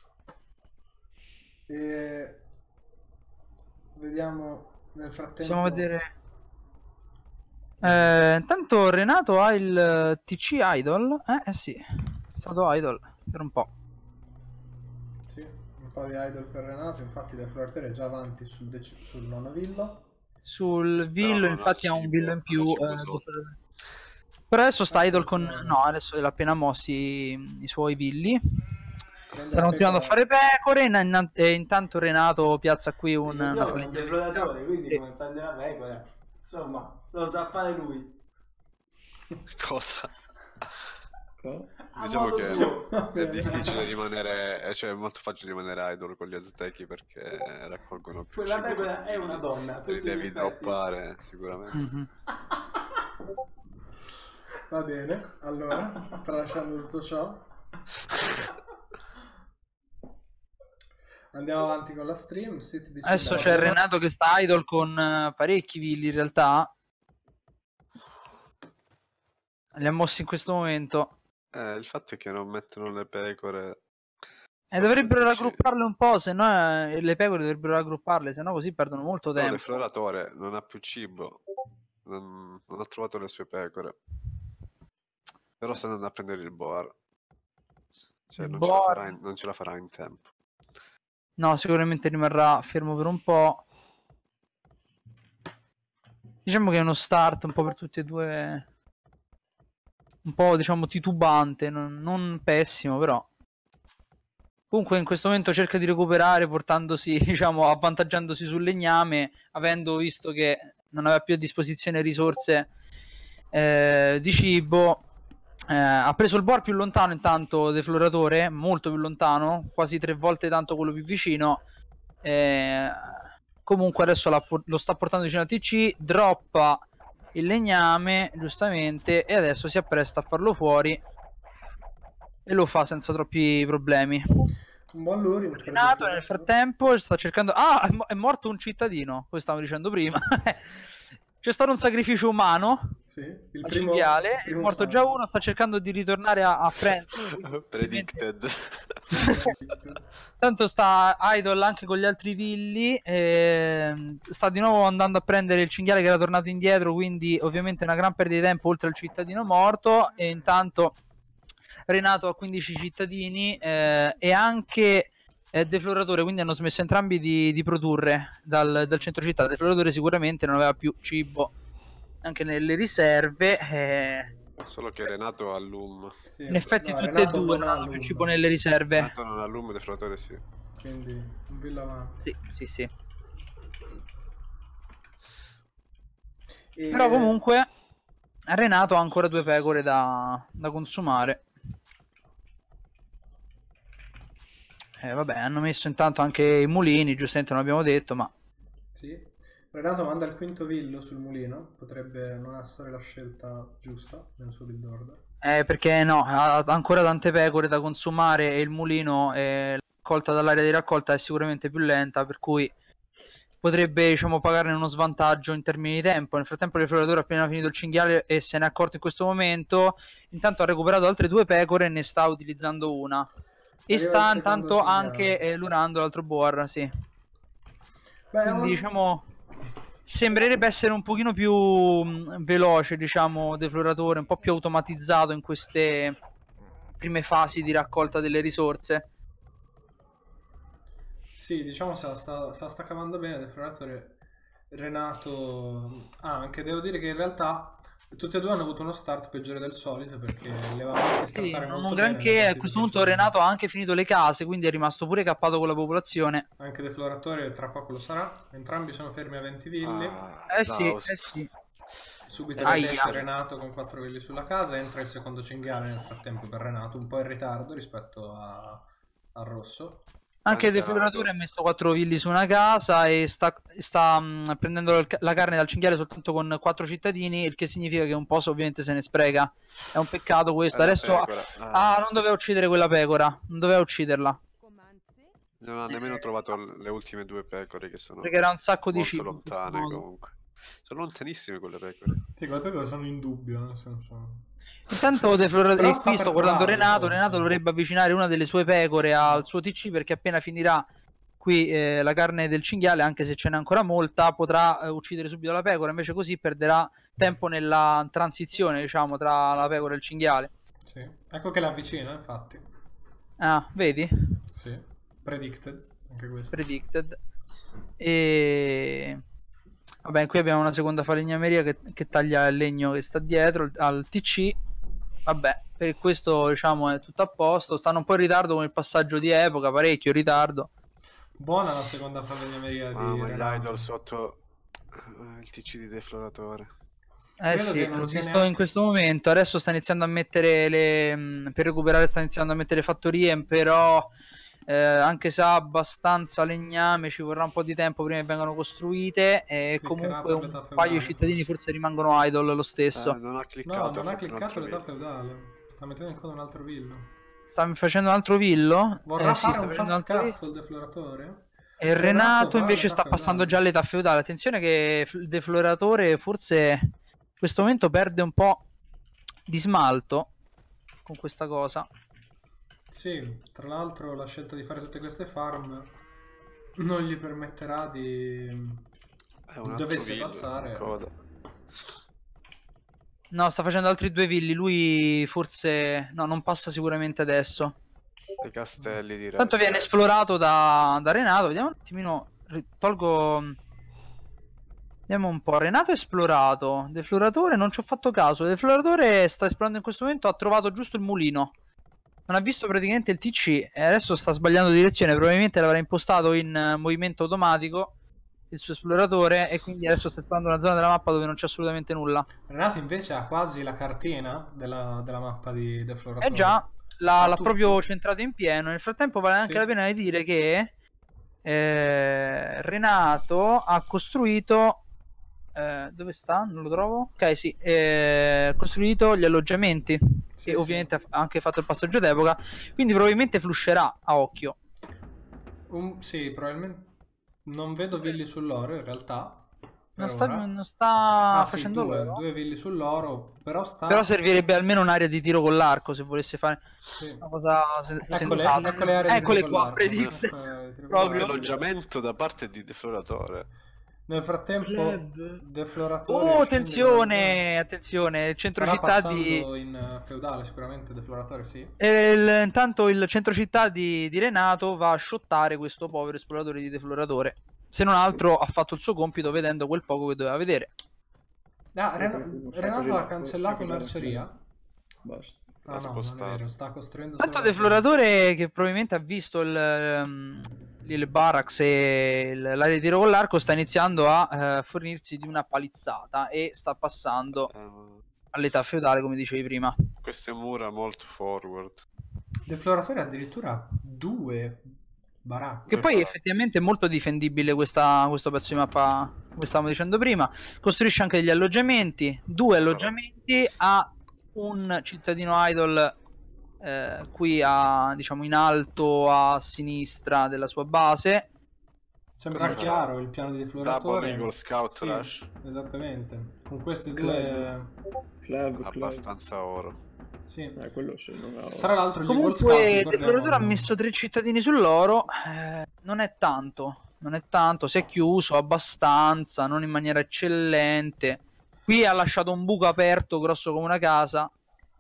E... Vediamo nel frattempo. Possiamo vedere... Eh, intanto Renato ha il T C Idol. Eh, eh sì, è stato Idol per un po'. Sì, un po' di idol per Renato. Infatti Defloratore è già avanti sul, dec- sul nono villo. Sul Villo, non ha infatti, ha un cibo, Villo in più. non ha cibo eh, sotto. dopo- Però adesso sta Idol con... Attenzione. No, adesso l'ha appena mossi i, i suoi villi. Prende Stanno la continuando a pecora- fare pecore. in- in- e intanto Renato piazza qui un, Un, una un falegna. deflaudatore, quindi Sì. come prende la pecora, insomma, lo sa fare lui. Cosa? Ok. A Diciamo modo che suo. è difficile rimanere, eh, cioè è molto facile rimanere idol con gli aztechi perché raccolgono più Quella cibo, pecora è quindi una donna, a Li tutti gli devi effetti. droppare sicuramente. Mhm. Va bene, allora, tralasciando tutto ciò, andiamo avanti con la stream. Sit dice Adesso bene. c'è Renato che sta idol con eh, parecchi villi in realtà. Li ha mossi in questo momento. Eh, il fatto è che non mettono le pecore. E sotto dovrebbero il T C. raggrupparle un po', se no eh, le pecore dovrebbero raggrupparle, se no così perdono molto No, tempo. l'effleuratore non ha più cibo. Non, non ha trovato le sue pecore. Però sta andando a prendere il boar. Cioè Il non ce, la boar. farà in, non ce la farà in tempo. No, sicuramente rimarrà fermo per un po'. Diciamo che è uno start un po' per tutti e due. Un po' diciamo titubante, non, non pessimo però. Comunque in questo momento cerca di recuperare portandosi, diciamo, avvantaggiandosi sul legname, avendo visto che non aveva più a disposizione risorse eh, di cibo. Eh, ha preso il boar più lontano intanto defloratore, molto più lontano, quasi tre volte tanto quello più vicino. Eh, comunque adesso la, lo sta portando vicino al T C, droppa il legname giustamente e adesso si appresta a farlo fuori e lo fa senza troppi problemi. Un buon luring per Renato nel defleuratore. frattempo sta cercando. Ah, è, mo- è morto un cittadino. Come stavo dicendo prima. C'è stato un sacrificio umano. Sì, il Al primo, cinghiale. il È primo morto salto. già uno. Sta cercando di ritornare a, a prendere. Predicted. Tanto sta idle anche con gli altri villi. E sta di nuovo andando a prendere il cinghiale che era tornato indietro. Quindi, ovviamente, una gran perdita di tempo oltre al cittadino morto. E intanto Renato ha quindici cittadini eh, e anche eh, defloratore. Quindi hanno smesso entrambi di, di produrre dal, dal centro città. Defloratore sicuramente non aveva più cibo anche nelle riserve. Eh, Solo che Renato ha l'um. Sì, in effetti no, tutte Renato e due non non ha hanno più l'um, cibo nelle riserve. Renato non ha l'um, defleuratore sì. quindi un villo avanti. Sì, sì, sì. E... Però comunque Renato ha ancora due pecore da, da consumare. Eh, vabbè, hanno messo intanto anche i mulini, giustamente non abbiamo detto, ma Sì. Renato manda il quinto villo sul mulino, potrebbe non essere la scelta giusta nel suo build order. eh, perché no, ha ancora tante pecore da consumare e il mulino, eh, la raccolta dall'area di raccolta è sicuramente più lenta, per cui potrebbe, diciamo, pagarne uno svantaggio in termini di tempo. Nel frattempo l'effleuratore ha appena finito il cinghiale e se ne è accorto in questo momento. Intanto ha recuperato altre due pecore e ne sta utilizzando una. E Arriva sta il secondo intanto cinghiale. anche eh, lurando l'altro boar, sì. Beh, Quindi un- diciamo sembrerebbe essere un pochino più mh, veloce, diciamo, defloratore, un po' più automatizzato in queste prime fasi di raccolta delle risorse. Sì, diciamo se la sta, se la sta cavando bene defleuratore. Renato... Ah, anche devo dire che in realtà tutti e due hanno avuto uno start peggiore del solito perché li avevamo visti Sì, startare non molto un bene granché. nelle A partite questo punto precedenti. Renato ha anche finito le case, quindi è rimasto pure cappato con la popolazione. Anche defleuratore tra poco lo sarà. Entrambi sono fermi a venti villi. Ah, Eh sì, Daust. eh sì. Subito Aia. riesce Renato con quattro villi sulla casa. Entra il secondo cinghiale nel frattempo per Renato, un po' in ritardo rispetto a, al rosso. Anche il Anche defleuratore ha Argo. messo quattro villi su una casa e sta, sta mh, prendendo la, la carne dal cinghiale soltanto con quattro cittadini, il che significa che un po' ovviamente se ne spreca. È un peccato questo. È la Adesso pecora. Ah. ah, non doveva uccidere quella pecora, non doveva ucciderla, Non ha nemmeno trovato l- le ultime due pecore che sono perché era un sacco di molto cibo. in questo lontane modo. comunque. Sono lontanissime quelle pecore. Sì, quelle pecore sono in dubbio, nel senso... Intanto deflora- Però e sta qui per sto guardando trovarlo, Renato. forse. Renato dovrebbe avvicinare una delle sue pecore al suo T C perché appena finirà qui eh, la carne del cinghiale, anche se ce n'è ancora molta, potrà eh, uccidere subito la pecora, invece così perderà tempo nella transizione, diciamo, tra la pecora e il cinghiale. Sì. Ecco che l'avvicina, infatti. Ah, vedi? Sì. Predicted, anche questo. Predicted. E vabbè, qui abbiamo una seconda falegnameria che, che taglia il legno che sta dietro al T C. Vabbè, per questo diciamo è tutto a posto. Stanno un po' in ritardo con il passaggio di epoca, parecchio in ritardo. Buona la seconda falegnameria di Mamma, gli Renato. idol sotto eh, il T C di defleuratore. Eh Credo sì, che non l'ho sia visto neanche- in questo momento. Adesso sta iniziando a mettere le. mh, Per recuperare sta iniziando a mettere fattorie, però eh, anche se ha abbastanza legname, ci vorrà un po' di tempo prima che vengano costruite. E Cliccherà comunque per un l'età paio di feudale, cittadini forse. forse rimangono idle lo Eh, stesso. non ha No, cliccato. non ha fatto un cliccato altro l'età video. feudale. Sta mettendo in coda un altro villo. Sta facendo un altro villo? Vorrà Eh sì, fare sta un facendo un fast altro villo. cast il defloratore? E Renato va invece all'età sta passando feudale. già all'età feudale. Attenzione che il defloratore forse in questo momento perde un po' di smalto con questa cosa. Sì, tra l'altro la scelta di fare tutte queste farm non gli permetterà di... È un altro dovesse video, passare. coda. No, sta facendo altri due villi. Lui forse... No, non passa sicuramente adesso. I castelli direi. Tanto viene esplorato da, da Renato. Vediamo un attimino. ri- Tolgo. Vediamo un po'. Renato è esplorato. Defloratore non ci ho fatto caso. Defloratore sta esplorando in questo momento. Ha trovato giusto il mulino. Non ha visto praticamente il T C. E adesso sta sbagliando direzione. Probabilmente l'avrà impostato in eh, movimento automatico il suo esploratore. E quindi adesso sta esplorando una zona della mappa dove non c'è assolutamente nulla. Renato invece ha quasi la cartina della, della mappa di defloratore. Eh già. L'ha, Sa l'ha tutto. proprio centrato in pieno. Nel frattempo vale anche Sì. la pena di dire che eh, Renato ha costruito eh, dove sta? Non lo trovo. Ok, sì, eh, ha costruito gli alloggiamenti Sì, e sì. ovviamente ha ha anche fatto il passaggio d'epoca, quindi probabilmente fluscerà a occhio. Un- sì, probabilmente non vedo villi sull'oro in realtà. Per Non sta, ora. non sta Ah, sì, facendo due, loro. due villi sull'oro, però sta... Però servirebbe almeno un'area di tiro con l'arco se volesse fare Sì. una cosa sen- Eccole, sensata. ecco le aree di Eccole tiro con qua, l'arco. predite. Ecco le aree di tiro con Proprio. l'arco. Alloggiamento da parte di defloratore. Nel frattempo, Club. defloratore... Oh, scende attenzione, attenzione, il in- centro Starà città passando di in eh, feudale sicuramente, defloratore sì. E il- intanto il centro città di, di Renato va a shottare questo povero esploratore di defloratore. Se non altro ha fatto il suo compito vedendo quel poco che doveva vedere. Ah, Sì, Ren- perché non so Renato così ha da- cancellato da- un'arceria. Basta. Ah Ha no, non è spostato. vero, sta costruendo Tanto solo- defloratore che probabilmente ha visto il, ehm, il barracks e il- l'area di tiro con l'arco sta iniziando a eh, fornirsi di una palizzata e sta passando Eh, all'età feudale come dicevi prima. queste mura molto forward. Defloratore addirittura ha due baracche. Che poi Preparato. effettivamente è molto difendibile questa- questo pezzo di mappa, come stavamo dicendo prima. Costruisce anche degli alloggiamenti, due alloggiamenti a un cittadino idol eh, qui a, diciamo, in alto a sinistra della sua base. Sembra Questo chiaro il piano di defloratore. Double Eagle Scout Sì, Rush. esattamente. Con questi Club. due... Club, club. Abbastanza oro. Sì. Eh, quello sì, non ha... Tra l'altro gli Eagle Scout, Comunque il ricordiamo, defloratore ha messo tre cittadini sull'oro, eh, non è tanto, non è tanto, si è chiuso abbastanza, non in maniera eccellente. Qui ha lasciato un buco aperto grosso come una casa.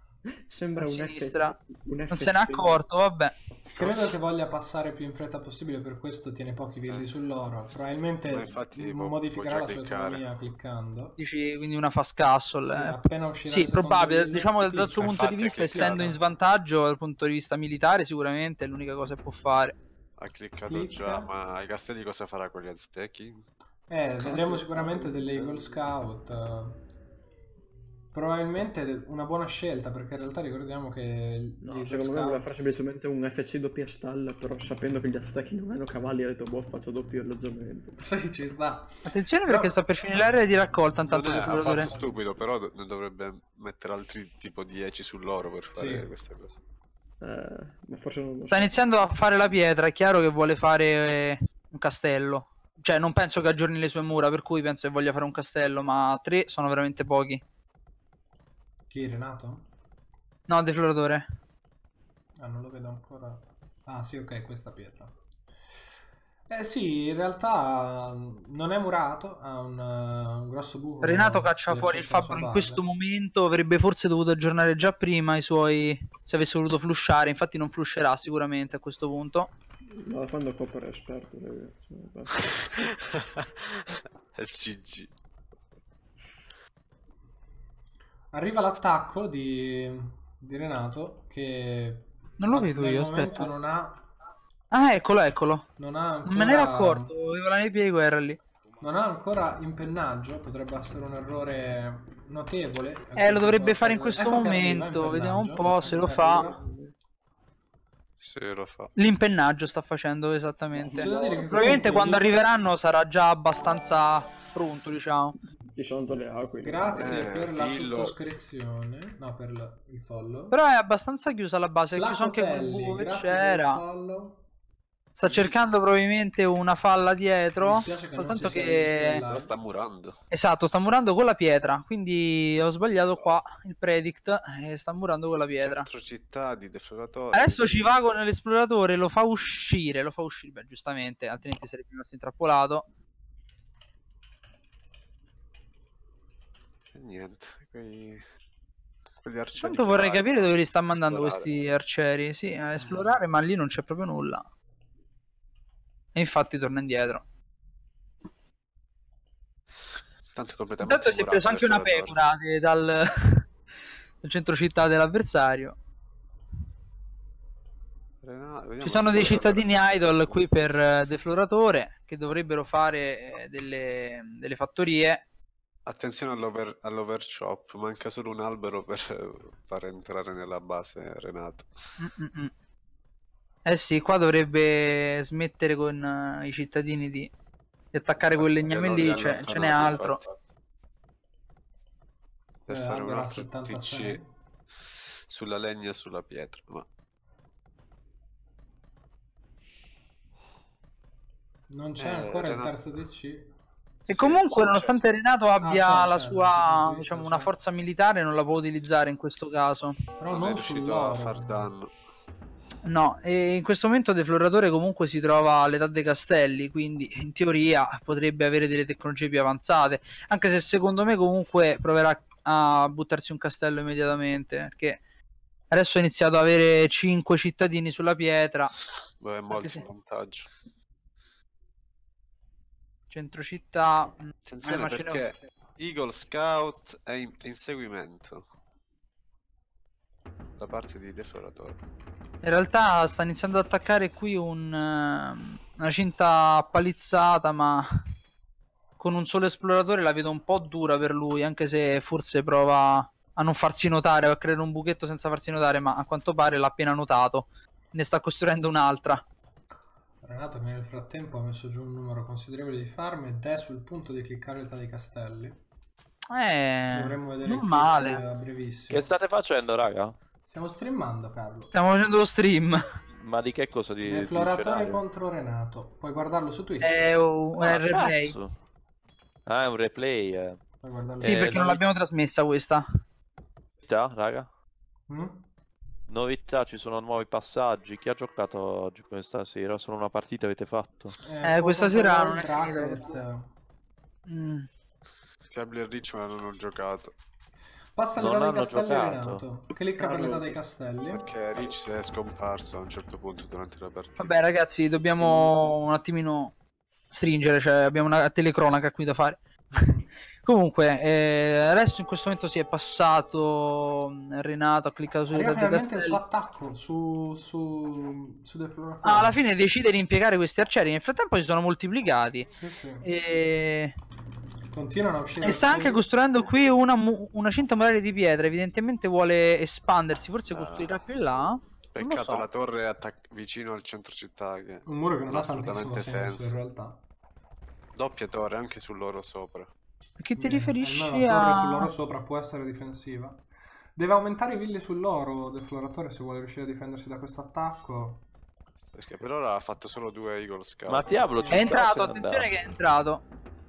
Sembra a un sinistra. F... un Non F se n'è accorto, vabbè. Credo che voglia passare più in fretta possibile, per questo tiene pochi villi Eh, sì. sull'oro. Probabilmente Ma infatti può- modificherà può la già sua cliccare. economia cliccando. Dici quindi una fast castle. Sì, eh. appena uscirà Sì, il secondo probabile. villo, Diciamo dal clicca. suo punto di Infatti, vista, è essendo cliccato. in svantaggio dal punto di vista militare, sicuramente è l'unica cosa che può fare. Ha cliccato Clicca. già, ma ai castelli cosa farà con gli aztechi? Eh, vedremo sicuramente delle Eagle Scout. eh, Probabilmente una buona scelta, perché in realtà ricordiamo che gli No, Eagle secondo me Scout- voleva fare semplicemente un F C doppia stalla, però sapendo che gli aztechi non hanno cavalli ha detto boh, faccio doppio alloggiamento. Sì, ci sta. Attenzione Però- perché sta per finire l'area di raccolta intanto Non è il defloratore. affatto stupido, però do- ne dovrebbe mettere altri tipo dieci sull'oro per fare Sì. queste cose. Eh, ma forse non lo so. Sta iniziando a fare la pietra, è chiaro che vuole fare eh, un castello. Cioè, non penso che aggiorni le sue mura, per cui penso che voglia fare un castello, ma tre sono veramente pochi. Chi, Renato? No, defloratore. Ah, non lo vedo ancora. Ah, sì, ok, questa pietra. Eh sì, in realtà mm, non è murato, ha un, uh, un grosso buco. Renato caccia di fuori il accesso alla fabbro sua in base. questo momento, avrebbe forse dovuto aggiornare già prima i suoi... se avesse voluto flushare, infatti non flusherà sicuramente a questo punto. Ma da quando Copper è esperto, ragazzi. Basta. È il C G. Arriva l'attacco di, di Renato che Non lo al- vedo nel io, momento aspetta. non ha Ah, eccolo, eccolo. non ha Non me ne ero ancora accorto, avevo la nebbia di guerra lì. Non ha ancora impennaggio, potrebbe essere un errore notevole. Eh, lo dovrebbe fare in Qualcosa- questo ecco che arriva, momento, vediamo un impennaggio. po' se lo Ecco che fa. arriva. Se lo fa. L'impennaggio sta facendo esattamente. C'è da dire che Probabilmente comunque quando Lux- arriveranno sarà già abbastanza pronto, diciamo. Ci sono già le aquile. Grazie Eh, per la dillo. sottoscrizione. No, per l- il follow. Però è abbastanza chiusa la base, è chiuso anche quel Flacotelli, buco che grazie per il c'era. follow. Sta cercando probabilmente una falla Mi dietro. dispiace che non Soltanto si sia che... visto in Però live. sta murando. Esatto, sta murando con la pietra. Quindi ho sbagliato qua il predict. E sta murando con la pietra. Centro città di deflagratore. Adesso ci va con l'esploratore, lo fa uscire. Lo fa uscire, beh, giustamente, altrimenti sarebbe rimasto intrappolato. E niente, quei... quegli arcieri. Tanto che vorrei vai. capire dove li sta mandando Esplorare. questi arcieri. Sì, a esplorare, ma lì non c'è proprio nulla. E infatti torna indietro. Tanto è completamente Intanto si è preso murato anche una l'esploratore. pecora de- dal, dal centro città dell'avversario. Rena- vediamo Ci se sono dei quello cittadini sta idol facendo. qui per eh, defloratore che dovrebbero fare eh, delle, delle fattorie. Attenzione all'over- all'overchop, manca solo un albero per eh, far entrare nella base Renato. Mm-mm-mm. Eh sì, qua dovrebbe smettere con eh, i cittadini di, di attaccare quel legname Li hanno lì, c'è- ce n'è allontanati, altro. infatti. Per Eh, fare un albero a altro settantasei. T C sulla legna e sulla pietra, ma Non c'è Eh, ancora il Renato- terzo D C. E Sì, comunque, c'è. nonostante Renato abbia c'è, la c'è, sua, dal punto di vista diciamo, c'è. una forza militare, non la può utilizzare in questo caso. Però non è non riuscito a sull'oro. far danno. No, e in questo momento Defloratore comunque si trova all'età dei castelli, quindi in teoria potrebbe avere delle tecnologie più avanzate, anche se secondo me comunque proverà a buttarsi un castello immediatamente, perché adesso ha iniziato ad avere cinque cittadini sulla pietra, Beh, è molto sì. in vantaggio. centro città. Attenzione ma ce n'è un- perché Eagle Scout è in, è inseguimento da parte di Defloratore. In realtà sta iniziando ad attaccare qui un, ehm, una cinta palizzata, ma con un solo esploratore la vedo un po' dura per lui, anche se forse prova a non farsi notare, a creare un buchetto senza farsi notare, ma a quanto pare l'ha appena notato. Ne sta costruendo un'altra. Renato che nel frattempo ha messo giù un numero considerevole di farm ed è sul punto di cliccare l'età dei castelli. Eh, Dovremmo vedere non il clip male. a brevissimo. Che state facendo, raga? Stiamo streamando, Carlo. Stiamo facendo lo stream. Ma di che cosa di, di Defloratore scenario? contro Renato. Puoi guardarlo su Twitch. È un Ah, R P. cazzo. Ah, è un replay. Eh. Puoi guardarlo Sì, Eh, perché non noi- l'abbiamo trasmessa questa. Novità, raga? Mm? Novità, ci sono nuovi passaggi. Chi ha giocato oggi questa sera? Solo una partita avete fatto? Eh, può questa sera controllare non è il finita. bracket. Mm. Fiabli e Rich ma non ho giocato Passa Non l'età dei hanno castelli giocato. Renato. Clicca per l'età dei castelli. perché Rich si è scomparso a un certo punto durante la partita. Vabbè, ragazzi, dobbiamo un attimino stringere, cioè abbiamo una telecronaca qui da fare. Comunque, eh, adesso in questo momento si è passato mm, Renato, ha cliccato Arriva sull'età dei finalmente il castelli. suo attacco su, su, su Defloratore. Ah, alla fine decide di impiegare questi arcieri. Nel frattempo si sono moltiplicati. Sì, sì. E... Continuano a uscire. e sta anche arcieri. costruendo qui una, mu- una cinta muraria di pietra. Evidentemente vuole espandersi. Forse Ah. costruirà più in là. Non lo Peccato so. la torre attac- vicino al centro città che Un muro che non non ha ha tantissimo assolutamente senso, senso. in realtà. Doppia torre anche sull'oro sopra. A che ti Bene, riferisci almeno la torre a... sull'oro sopra può essere difensiva. Deve aumentare i villi sull'oro Defloratore se vuole riuscire a difendersi da questo attacco. Perché per ora ha fatto solo due Eagle Scout. Ma Diablo, È entrato, attenzione che è entrato.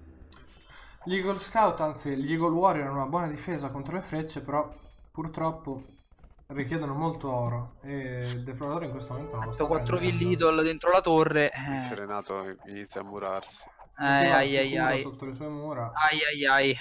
Gli Eagle Scout, anzi gli Eagle Warrior hanno una buona difesa contro le frecce, però purtroppo richiedono molto oro e Defloratore in questo momento non lo sta quattro prendendo. villi idol dentro la torre. Mentre Eh, Renato inizia a murarsi. Si Eh, trova ai, ai, sicuro ai. sotto le sue mura. ai ai ai.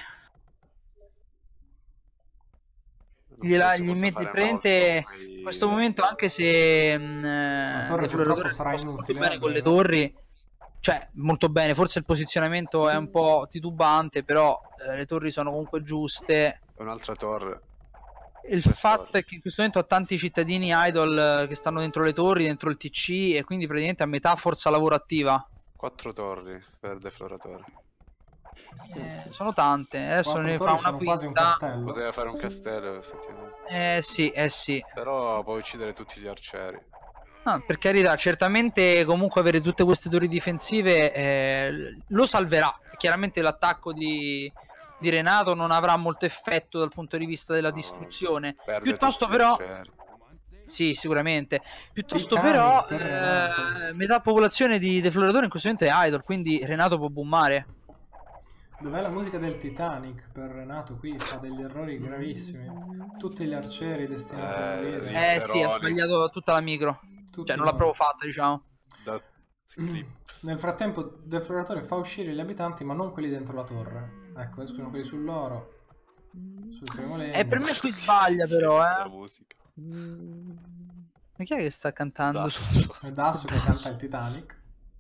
Non Gliela- penso gli possa metti fare prendente molto, poi- in questo momento, anche se mh, eh, torre Defloratore purtroppo sarà sta molto inutile, bene eh, con le vero? torri, cioè molto bene, forse il posizionamento è un po' titubante, però eh, le torri sono comunque giuste. Un'altra torre. Il Per fatto forza. è che in questo momento ha tanti cittadini idol eh, che stanno dentro le torri, dentro il T C, e quindi praticamente a metà forza lavorativa. Quattro torri per Defloratore. Eh, sono tante. Adesso Quattro ne torri fa una sono quasi un quinta. castello. Poteva fare un castello, effettivamente. Eh sì, eh sì. Però puoi uccidere tutti gli arcieri. Ah, per carità, certamente comunque avere tutte queste torri difensive eh, lo salverà. Chiaramente l'attacco di, di Renato non avrà molto effetto dal punto di vista della No, distruzione. perde Piuttosto tutti gli però, arcieri. sì, sicuramente. Piuttosto Titanic però per Renato. eh, metà popolazione di defloratore in questo momento è idle, quindi Renato può boomare. Dov'è la musica del Titanic per Renato? Qui fa degli errori gravissimi. Tutti gli arcieri destinati a Eh, morire. Eh sì, ha Peroni. sbagliato tutta la micro. Tutti Cioè non l'ha proprio morti. fatta, diciamo. Da... clip. Nel frattempo Defloratore fa uscire gli abitanti, ma non quelli dentro la torre. Ecco, escono quelli sull'oro. Sul primo legno. Eh, per me qui sbaglia però, La eh. musica. Ma chi è che sta cantando? Dasso. È Dasso che canta il Titanic.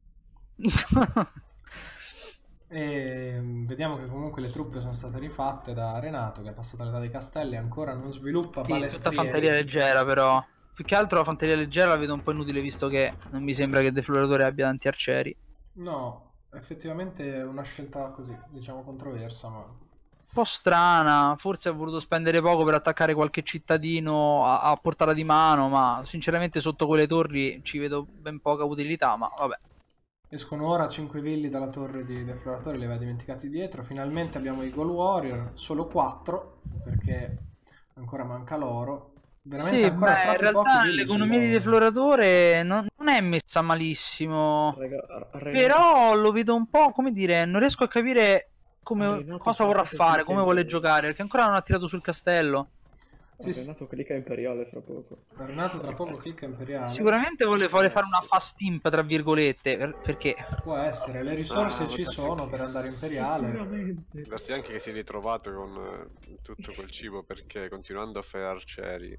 E mm, vediamo che comunque le truppe sono state rifatte da Renato, che è passato all'età dei castelli e ancora non sviluppa Sì, tutta balestrieri. fanteria leggera però. Più che altro la fanteria leggera la vedo un po' inutile visto che non mi sembra che Defloratore abbia tanti arcieri. No, effettivamente è una scelta così, diciamo controversa, ma... Un po' strana, forse ha voluto spendere poco per attaccare qualche cittadino a, a portata di mano, ma sinceramente sotto quelle torri ci vedo ben poca utilità, ma vabbè. Escono ora cinque villi dalla torre di Defloratore, li aveva dimenticati dietro. Finalmente abbiamo i Gold Warrior, solo quattro, perché ancora manca l'oro. Veramente Sì, ancora beh, in troppi pochi realtà villi l'economia di sull'oro. Defloratore non, non è messa malissimo, Raga, a- a Renato- però lo vedo un po', come dire, non riesco a capire come, a Renato cosa vorrà fate fare, clicca come vuole imperiale. giocare, perché ancora non ha tirato sul castello. Sì, sì. Renato clicca imperiale fra poco. Renato tra poco clicca imperiale. Sicuramente vuole vuole Eh, fare una sì. fast imp, tra virgolette, per- perché Può essere, le risorse Ah, ci vabbè, sono sì. per andare imperiale. Sicuramente. Darsi anche che si è ritrovato con eh, tutto quel cibo perché continuando a fare arcieri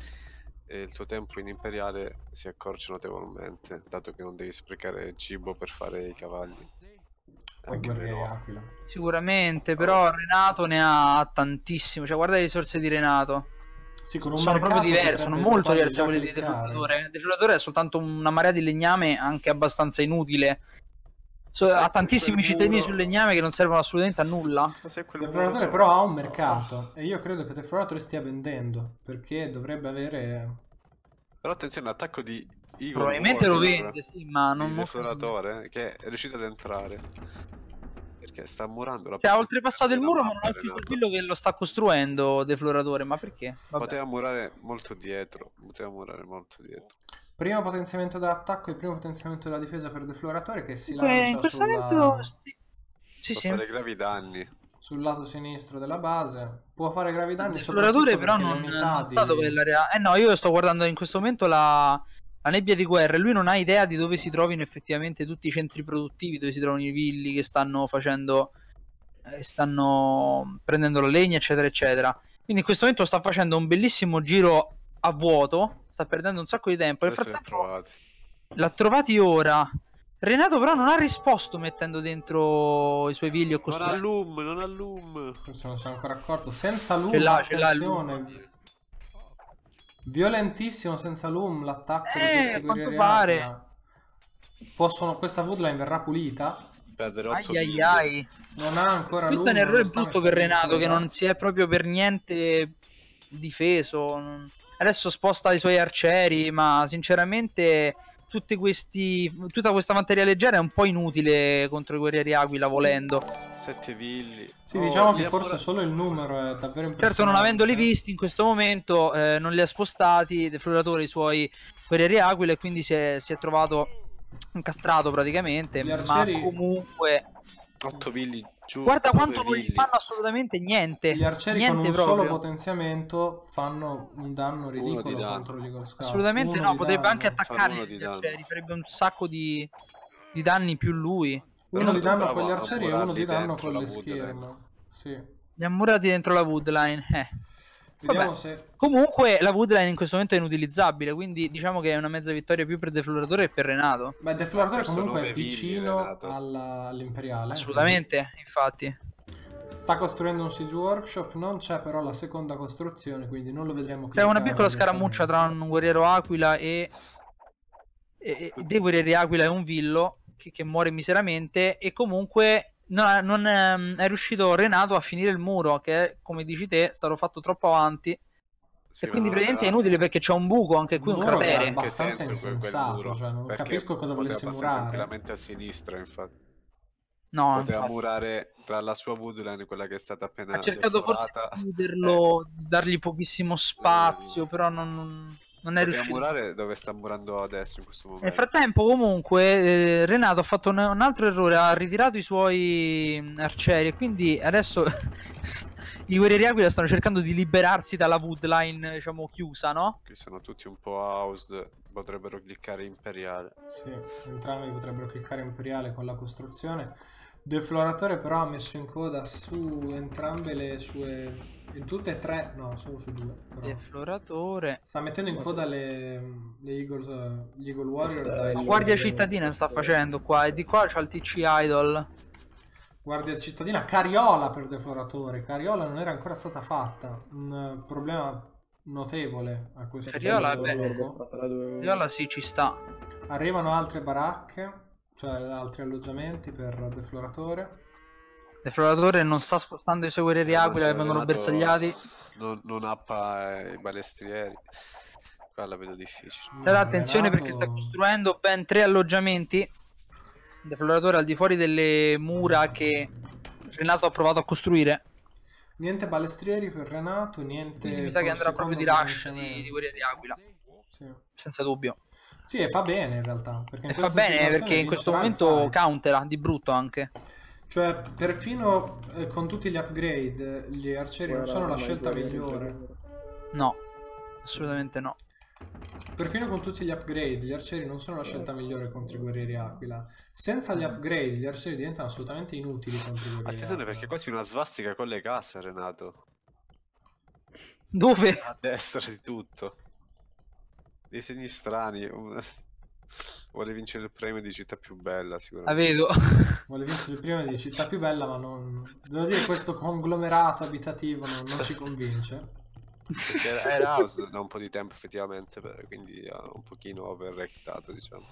e il tuo tempo in imperiale si accorcia notevolmente, dato che non devi sprecare cibo per fare i cavalli. Poi Anche guerrieri meno. Aquila. sicuramente, però Renato ne ha tantissimo, cioè guarda le risorse di Renato. Sì, con un Sono proprio mercato diverse, sono potrebbe molto quasi diverse da già quelle di cliccare. Defloratore. Il Defloratore è soltanto una marea di legname anche abbastanza inutile. So- Sai, ha tantissimi quel cittadini muro- sul legname che non servono assolutamente a nulla. Ma se quel Defloratore muro- però ha un mercato e io credo che Defloratore stia vendendo perché dovrebbe avere... Però attenzione, l'attacco di Eagle Probabilmente lo Warrior vende, sì, ma non di non- Defloratore che è riuscito ad entrare perché sta murando la Cioè, ha parte oltrepassato il della muro, ma non mappa, ha ucciso Renato. quello che lo sta costruendo Defloratore. Ma perché? Vabbè. Poteva murare molto dietro, poteva murare molto dietro. Primo potenziamento dell'attacco e primo potenziamento della difesa per Defloratore che si Comunque, in lancia questo sulla- momento sì, sì, Può sì. fare gravi danni. sul lato sinistro della base. Può fare gravi danni L'esploratore soprattutto però perché non, le unità non di... sa dove è l'area. Eh no, io sto guardando in questo momento la, la nebbia di guerra e lui non ha idea di dove si trovino effettivamente tutti i centri produttivi, dove si trovano i villi che stanno facendo, eh, stanno prendendo la legna, eccetera, eccetera. Quindi in questo momento sta facendo un bellissimo giro a vuoto, sta perdendo un sacco di tempo. Nel Adesso li ha frattempo trovati. l'ha trovati ora. Renato però non ha risposto mettendo dentro i suoi villi o Non ha costruendo. loom, non ha loom. Questo non si è ancora accorto. Senza loom, Ce l'ha, ce l'ha il attenzione. loom. Violentissimo senza loom l'attacco di Eh, questi a quanto guerrieri pare. Aquila. Possono... Questa woodline verrà pulita. Perdere otto Ai ai villi. ai. Non ha ancora Questo è un loom, errore non sta brutto per mettendo in Renato che coda. non si è proprio per niente difeso. non- Adesso sposta i suoi arcieri, ma sinceramente tutti questi, tutta questa fanteria leggera è un po' inutile contro i guerrieri Aquila volendo. Sette villi. Sì, Oh, diciamo li che ha forse pure- solo il numero è davvero impressionante. Certo, non avendoli visti in questo momento, eh, non li ha spostati, Defloratore i suoi guerrieri Aquila, e quindi si è, si è trovato incastrato praticamente. Gli Ma arcieri- comunque, otto villi giù. guarda nove quanto non gli villi. fanno assolutamente niente. Gli arcieri niente con un proprio. solo potenziamento fanno un danno ridicolo di danno. contro gli Eagle Scout. Assolutamente Uno no, di potrebbe danno. anche attaccarli uno di gli danno. arcieri, farebbe un sacco di, di danni più lui. Uno Però di danno bravo con gli a arcieri e uno murarli di danno dentro con la le woodline. scherme. Sì. Li ha murati dentro la woodline. Eh. Vediamo Vabbè. se... Comunque la woodline in questo momento è inutilizzabile, quindi diciamo che è una mezza vittoria più per Defloratore che per Renato. Beh, Defloratore Questo comunque è nove villi, vicino Renato. alla- all'imperiale. Assolutamente, infatti. Sta costruendo un siege workshop, non c'è però la seconda costruzione, quindi non lo vedremo C'è una cliccare piccola scaramuccia tra direttamente. un guerriero Aquila e, e, e dei guerrieri Aquila e un villo che, che muore miseramente, e comunque no, non è, è riuscito Renato a finire il muro, che come dici te è stato fatto troppo avanti. Sì, E quindi ma praticamente è aveva- inutile perché c'è un buco anche qui, un muro che è cratere. abbastanza Che senso quel- quel insensato, muro? cioè non Perché capisco cosa poteva volesse passare murare. tranquillamente a sinistra, infatti. No, Poteva infatti. murare tra la sua woodline, quella che è stata appena Ha cercato forse decorata. di chiuderlo, Ecco. di dargli pochissimo spazio, però non, non- non è Poteva riuscito. murare dove sta murando adesso in questo momento. Nel frattempo, comunque, eh, Renato ha fatto un, un altro errore, ha ritirato i suoi mm, arcieri e quindi adesso i guerrieri aquila stanno cercando di liberarsi dalla woodline, diciamo, chiusa, no? Qui sono tutti un po' housed, potrebbero cliccare imperiale. Sì, entrambi potrebbero cliccare imperiale con la costruzione. Defloratore però ha messo in coda su entrambe le sue... in tutte e tre, no, solo su due. Però. Defloratore. Sta mettendo in coda le, le Eagles, eh, gli Eagle Warrior Questa è dai La suoi- guardia cittadina sta facendo qua e di qua c'ha il T C Idol. Guardia cittadina, Cariola per defloratore. Cariola non era ancora stata fatta. Un eh, problema notevole a questo Cariola, punto del beh. gioco. Viola sì, ci sta. Arrivano altre baracche, cioè altri alloggiamenti per defloratore. Defloratore non sta spostando i suoi guerrieri aquila che vengono Renato bersagliati. Non, non appa eh, i balestrieri. Qua la vedo difficile. Però attenzione Renato- perché sta costruendo ben tre alloggiamenti. Defloratore al di fuori delle mura che Renato ha provato a costruire. Niente balestrieri per Renato, niente... Quindi mi sa che col andrà proprio di secondo rush di, potenziamento. di guerrieri aquila. Sì. Senza dubbio. Sì, e fa bene in realtà. Perché in E fa questa bene situazione perché in questo vincerà il momento fight. countera di brutto anche. Cioè, perfino eh, con tutti gli upgrade, gli arcieri non sono la scelta migliore. No, assolutamente no. Perfino con tutti gli upgrade, gli arcieri non sono la scelta migliore contro i guerrieri aquila. Senza gli upgrade, gli arcieri diventano assolutamente inutili contro i guerrieri Attenzione aquila. perché quasi una svastica con le case, Renato. Dove? A destra di tutto. Dei segni strani. un- Vuole vincere il premio di città più bella, La sicuramente. vedo. Vuole vincere il primo di città più bella, ma non... Devo dire, questo conglomerato abitativo non, non ci convince. Perché era, era house da un po' di tempo effettivamente, per- quindi ha un pochino overrectato, diciamo.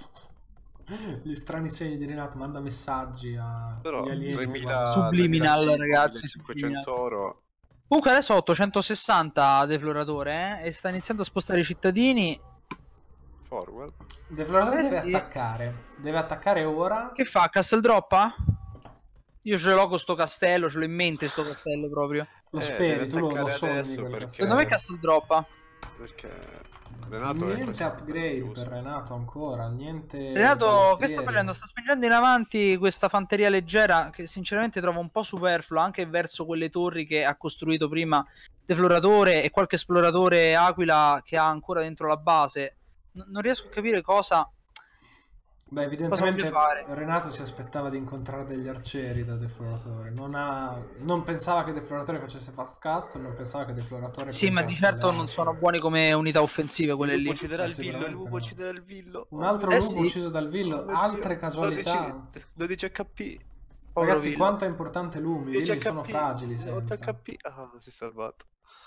Gli strani segni di Renato, manda messaggi a... Però gli alieni. tremila, Subliminal, tremilacinquecento, ragazzi, cinquecento oro. Comunque adesso ha ottocentosessanta defloratore eh, e sta iniziando a spostare i cittadini. Forward. Il defloratore Eh deve sì. attaccare. Deve attaccare ora. Che fa? Castle droppa? Io ce l'ho con sto castello, ce l'ho in mente sto castello proprio. Lo Eh, speri, deve tu lo, lo attaccare sogni adesso quel perché- castello. Secondo me Castle droppa. Perché Renato è Niente questo- upgrade questo per Renato ancora, niente Renato, che balestrieri. sta facendo? Sta spingendo in avanti questa fanteria leggera che sinceramente trovo un po' superflua anche verso quelle torri che ha costruito prima defloratore e qualche esploratore aquila che ha ancora dentro la base. N- non riesco a capire cosa. Beh, evidentemente Cosa voglio fare? Renato si aspettava di incontrare degli arcieri da defloratore. Non, ha... non pensava che defloratore facesse fast cast, non pensava che defloratore Sì, ma di puntasse certo alle non armi. sono buoni come unità offensive quelle Il lì. lupo ucciderà il Eh, villo, il sicuramente lupo no. ucciderà il villo. Un altro Eh lupo sì. ucciso dal villo, Oh mio altre Dio. casualità. dodici, dodici H P. Povero Ragazzi, Villo. quanto è importante Lumi, i dieci villi sono H P, fragili otto senza. H P. Ah, si è salvato.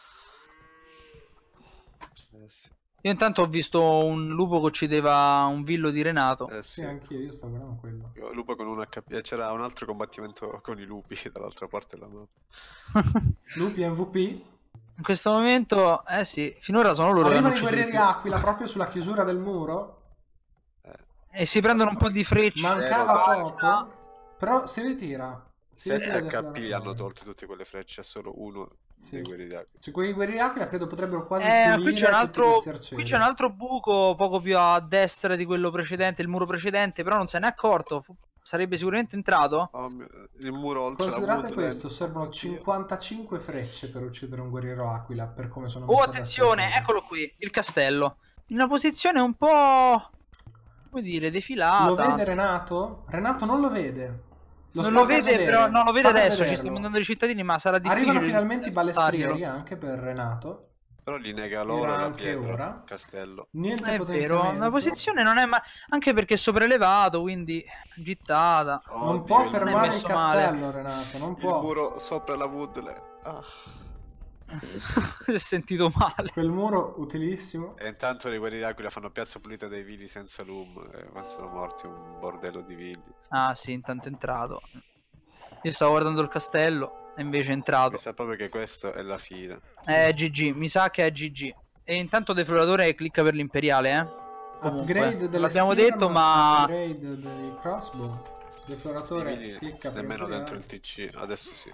Eh sì. Io intanto ho visto un lupo che uccideva un villo di Renato. Eh Sì, sì. anch'io, io sto guardando quello. Io- Lupo con un H P. E c'era un altro combattimento con i lupi dall'altra parte della mappa. Lupi M V P. In questo momento, eh sì, finora sono loro che hanno Arrivano i ucciso di guerrieri più. aquila proprio sulla chiusura del muro. E si prendono un po' di frecce. Mancava Zero. poco. Però si ritira. Si ritira sette H P defloratore. hanno tolto tutte quelle frecce, solo uno Sì. dei guerrieri aquila. Cioè, quei guerrieri aquila credo potrebbero quasi Eh, pulire qui c'è, un tutti altro, questi arcieri. qui c'è un altro buco poco più a destra di quello precedente, il muro precedente, però non se n'è accorto. Fu- Sarebbe sicuramente entrato. Oh, mio- il muro oltre la Considerate woodland. questo, servono Oddio. cinquantacinque frecce per uccidere un guerriero aquila, per come sono Oh, messe adesso le attenzione, cose. eccolo qui, il castello. In una posizione un po', come dire, defilata. Lo vede Renato? Renato non lo vede. non sta lo per vede, vedere. però non lo vede Sta per adesso, ci vederlo. stanno mandando i cittadini, ma sarà difficile. Arrivano finalmente i balestrieri spostarglielo. anche per Renato. Però gli nega loro Era la anche pietra, ora. il castello. Niente È vero, potenziamento. la posizione non è ma anche perché è sopraelevato, quindi gittata. Oh, Non Dio, può il- fermare il messo castello, male. Renato, non Il può. muro sopra la woodland. Ah. Si è sentito male. Quel muro utilissimo. E intanto i guerrieri aquila fanno piazza pulita dei vili senza loom. E quando sono morti un bordello di vili. Ah sì, intanto è entrato. Io stavo guardando il castello e invece è entrato. Mi sa proprio che questo è la fine. È G G, mi sa che è G G. E intanto defloratore clicca per l'imperiale, eh. Comunque, Upgrade delle l'abbiamo Skirm, detto, ma upgrade dei crossbow. Defloratore Quindi clicca per nemmeno imperiale. dentro il T C, adesso sì.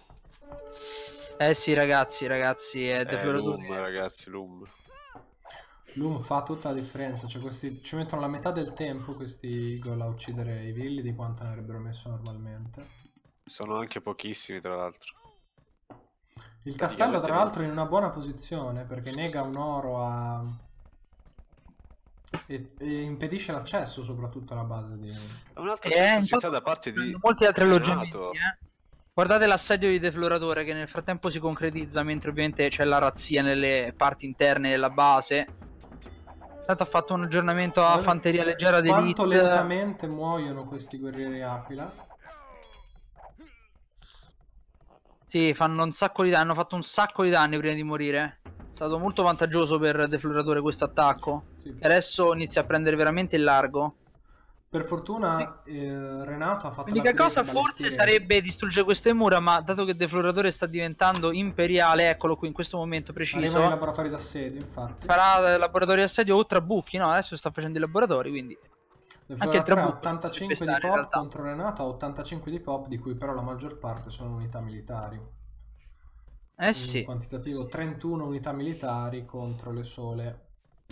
eh sì, ragazzi, ragazzi, è Eh, defloratore. Loom, ragazzi, Loom. Loom fa tutta la differenza, cioè questi ci mettono la metà del tempo questi Eagle a uccidere i villi di quanto ne avrebbero messo normalmente. Sono anche pochissimi, tra l'altro. Il castello tra Praticamente l'altro è in una buona posizione perché nega un oro a... e, e impedisce l'accesso soprattutto alla base di... Un'altra Eh, certa intanto città da parte di molti altri Renato. alloggiamenti, eh. Guardate l'assedio di defloratore che nel frattempo si concretizza mentre ovviamente c'è la razzia nelle parti interne della base. Intanto ha fatto un aggiornamento a Guarda fanteria leggera d'elite. Quanto lentamente muoiono questi guerrieri aquila. Sì, fanno un sacco di danni, hanno fatto un sacco di danni prima di morire. È stato molto vantaggioso per defloratore questo attacco. Sì. E adesso inizia a prendere veramente il largo. Per fortuna eh, Renato ha fatto L'unica l'upgrade cosa dalle forse stirene. sarebbe distruggere queste mura, ma dato che defloratore sta diventando imperiale, eccolo qui in questo momento Arrivano i preciso, laboratori d'assedio, infatti. farà laboratori di assedio o trabucchi, no? Adesso sta facendo i laboratori, quindi anche il Defloratore ha trabucco ottantacinque potrebbe di stare, in pop realtà. contro Renato ha ottantacinque di pop, di cui però la maggior parte sono unità militari. Eh In sì. quantitativo Sì. trentuno unità militari contro le sole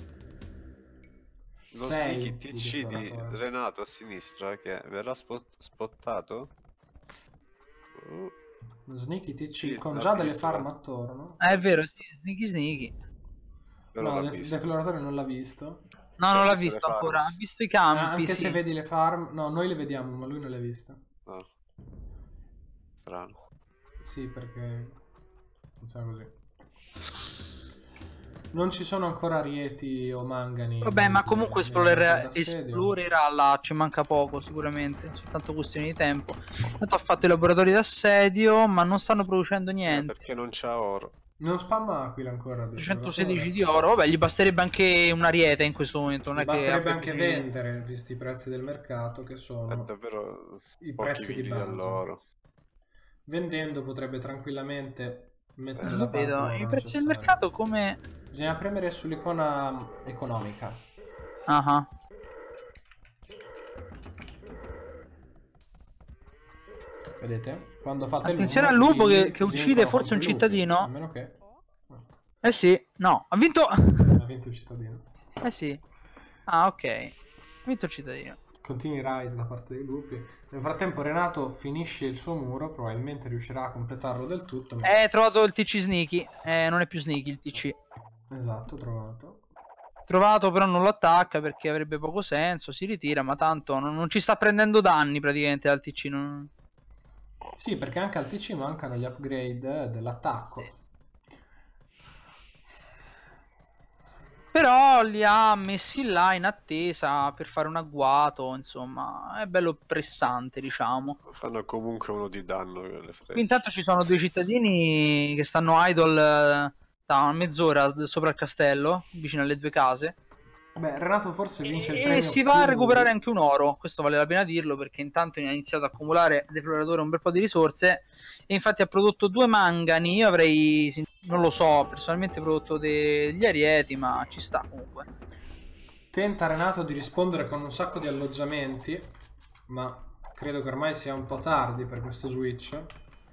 Lo sei sneaky di T C di defloratore. Renato a sinistra che verrà spot- spottato. Uh, Lo sneaky T C Sì, con l'ho già delle visto, farm l'ho- attorno. Ah, è vero, sì, sneaky sneaky. però No, l'ha def- visto. defloratore non l'ha visto. No, non Ha l'ha visto le visto ancora, ha farms. visto i Ah, campi, anche sì. se vedi le farm, no, noi le vediamo, ma lui non le ha viste. Ah. Strano. Sì, perché funziona così. Non ci sono ancora arieti o mangani. Vabbè, ma nei- comunque nei esplorerà, laboratori d'assedio. esplorerà là, ci manca poco sicuramente, soltanto questione di tempo. Tanto ha fatto i laboratori d'assedio, ma non stanno producendo Eh, niente. perché non c'ha oro. Non spamma Aquila ancora. il trecentosedici defloratore. di oro, vabbè, gli basterebbe anche un ariete in questo momento, non è che Basterebbe abbia anche bisogno di- vendere, visti i prezzi del mercato che È sono davvero i pochi prezzi di vili base. all'oro. Vendendo potrebbe tranquillamente mettere da Non parte vedo l'oro i prezzi del necessario. mercato come... Bisogna premere sull'icona economica. Ah ah. Vedete? Quando fate Attenzione l'uno, al lupo i che- villi che uccide vincono forse un contro i lupi, cittadino. A meno che... Eh sì, no, ha vinto... Ha vinto il cittadino. Eh sì. Ah, ok. Ha vinto il cittadino. Continui i raid da parte dei lupi. Nel frattempo Renato finisce il suo muro, probabilmente riuscirà a completarlo del tutto. Ma... Eh, trovato il T C sneaky. Eh, non è più sneaky il T C. Esatto, trovato. Trovato però non lo attacca perché avrebbe poco senso, si ritira, ma tanto non, non ci sta prendendo danni praticamente dal T C. Non... Sì, perché anche al T C mancano gli upgrade dell'attacco. Però li ha messi là in attesa per fare un agguato, insomma, è bello pressante, diciamo. Fanno comunque uno di danno le Qui frecce. intanto ci sono due cittadini che stanno idle eh, da mezz'ora sopra il castello, vicino alle due case. Beh, Renato forse vince il E premio si va a più- recuperare anche un oro, questo vale la pena dirlo perché intanto ha iniziato a accumulare defloratore un bel po' di risorse e infatti ha prodotto due mangani. Io avrei, sin- non lo so, personalmente prodotto degli arieti, ma ci sta comunque. Tenta Renato di rispondere con un sacco di alloggiamenti, ma credo che ormai sia un po' tardi per questo switch.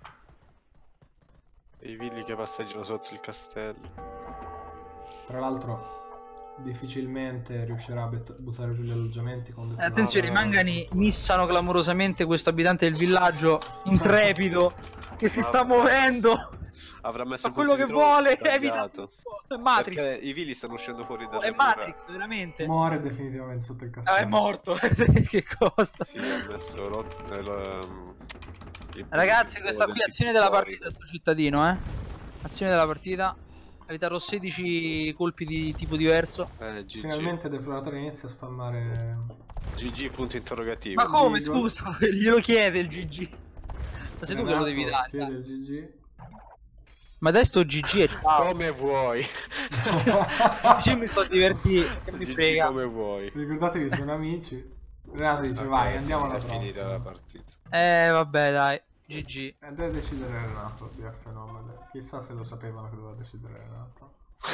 I villi che passeggiano sotto il castello. Tra l'altro difficilmente riuscirà a bet- buttare giù gli alloggiamenti con Eh, Attenzione, i Ah, mangani missano clamorosamente questo abitante del villaggio intrepido che si sta muovendo. Avrà messo Fa il quello punto che di trovo vuole, sbagliato. evita tutto. È Matrix, Perché i villi stanno uscendo fuori dalle è mura. Matrix, veramente. Muore definitivamente sotto il Ah, castello. è morto. Che cosa? Sì, ha messo lo, eh, lo, um, il Ragazzi, punto questa del qui è azione della fuori. partita sto cittadino, eh. Azione della partita. Ha evitato sedici colpi di tipo diverso. Eh, G G. Finalmente Defloratore inizia a spammare. G G punto interrogativo. Ma come, Digo. scusa? Glielo chiede il G G. Ma sei tu che lo devi Renato dare. chiede dai. il G G. Ma dai sto G G e ciao. Come vuoi. Io mi sto divertendo. Che mi G G frega. come vuoi. Ricordatevi, sono amici. Renato dice Ok, vai, andiamo alla è finita prossima. la partita. Eh, vabbè, dai. G G. E deve decidere Renato di F Nomade. Chissà se lo sapevano che doveva decidere Renato.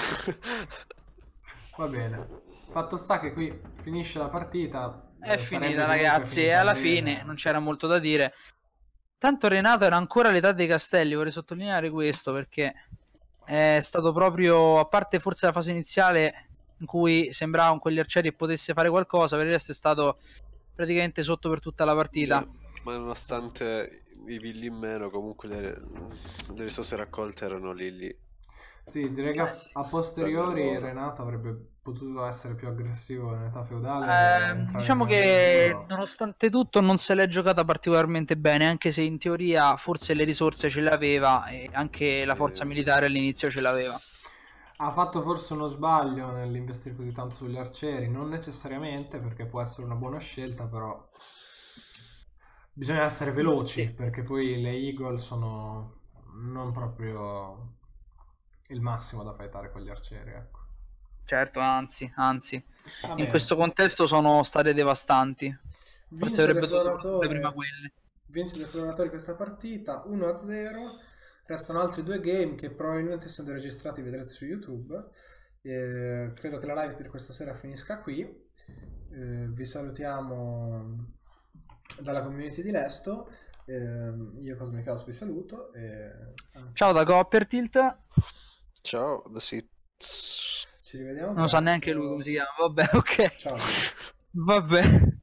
Va bene. Fatto sta che qui finisce la partita. È eh, finita, sarebbe comunque ragazzi, e finita alla bene. fine non c'era molto da dire. Tanto Renato era ancora all'età dei castelli, vorrei sottolineare questo perché è stato proprio, a parte forse la fase iniziale in cui sembrava con quegli arcieri che potesse fare qualcosa, per il resto è stato praticamente sotto per tutta la partita. Cioè, ma nonostante i villi in meno, comunque le, le risorse raccolte erano lì lì. Sì, direi che a, Eh sì. a posteriori Bello. Renato avrebbe potuto essere più aggressivo nell'età feudale. Eh, e entrare diciamo in che giro. nonostante tutto non se l'è giocata particolarmente bene, anche se in teoria forse le risorse ce le aveva e anche la Sì. forza militare all'inizio ce l'aveva. Ha fatto forse uno sbaglio nell'investire così tanto sugli arcieri, non necessariamente perché può essere una buona scelta, però bisogna essere veloci Sì. perché poi le Eagle sono non proprio il massimo da fightare con gli arcieri, ecco. Certo, anzi, anzi, Va in bene. questo contesto sono state devastanti. Forse Vince avrebbe dovuto partire Defloratore, prima quelle. vince Defloratore questa partita uno a zero. Restano altri due game che probabilmente essendo registrati vedrete su YouTube. Eh, credo che la live per questa sera finisca qui. Eh, vi salutiamo dalla community di Lesto. Eh, io Cosmic Chaos vi saluto. E... Ciao da Coppertilt. Ciao, da Sitz. ci rivediamo Non lo sa presto. neanche lui come si chiama. Vabbè, ok. Ciao. Vabbè.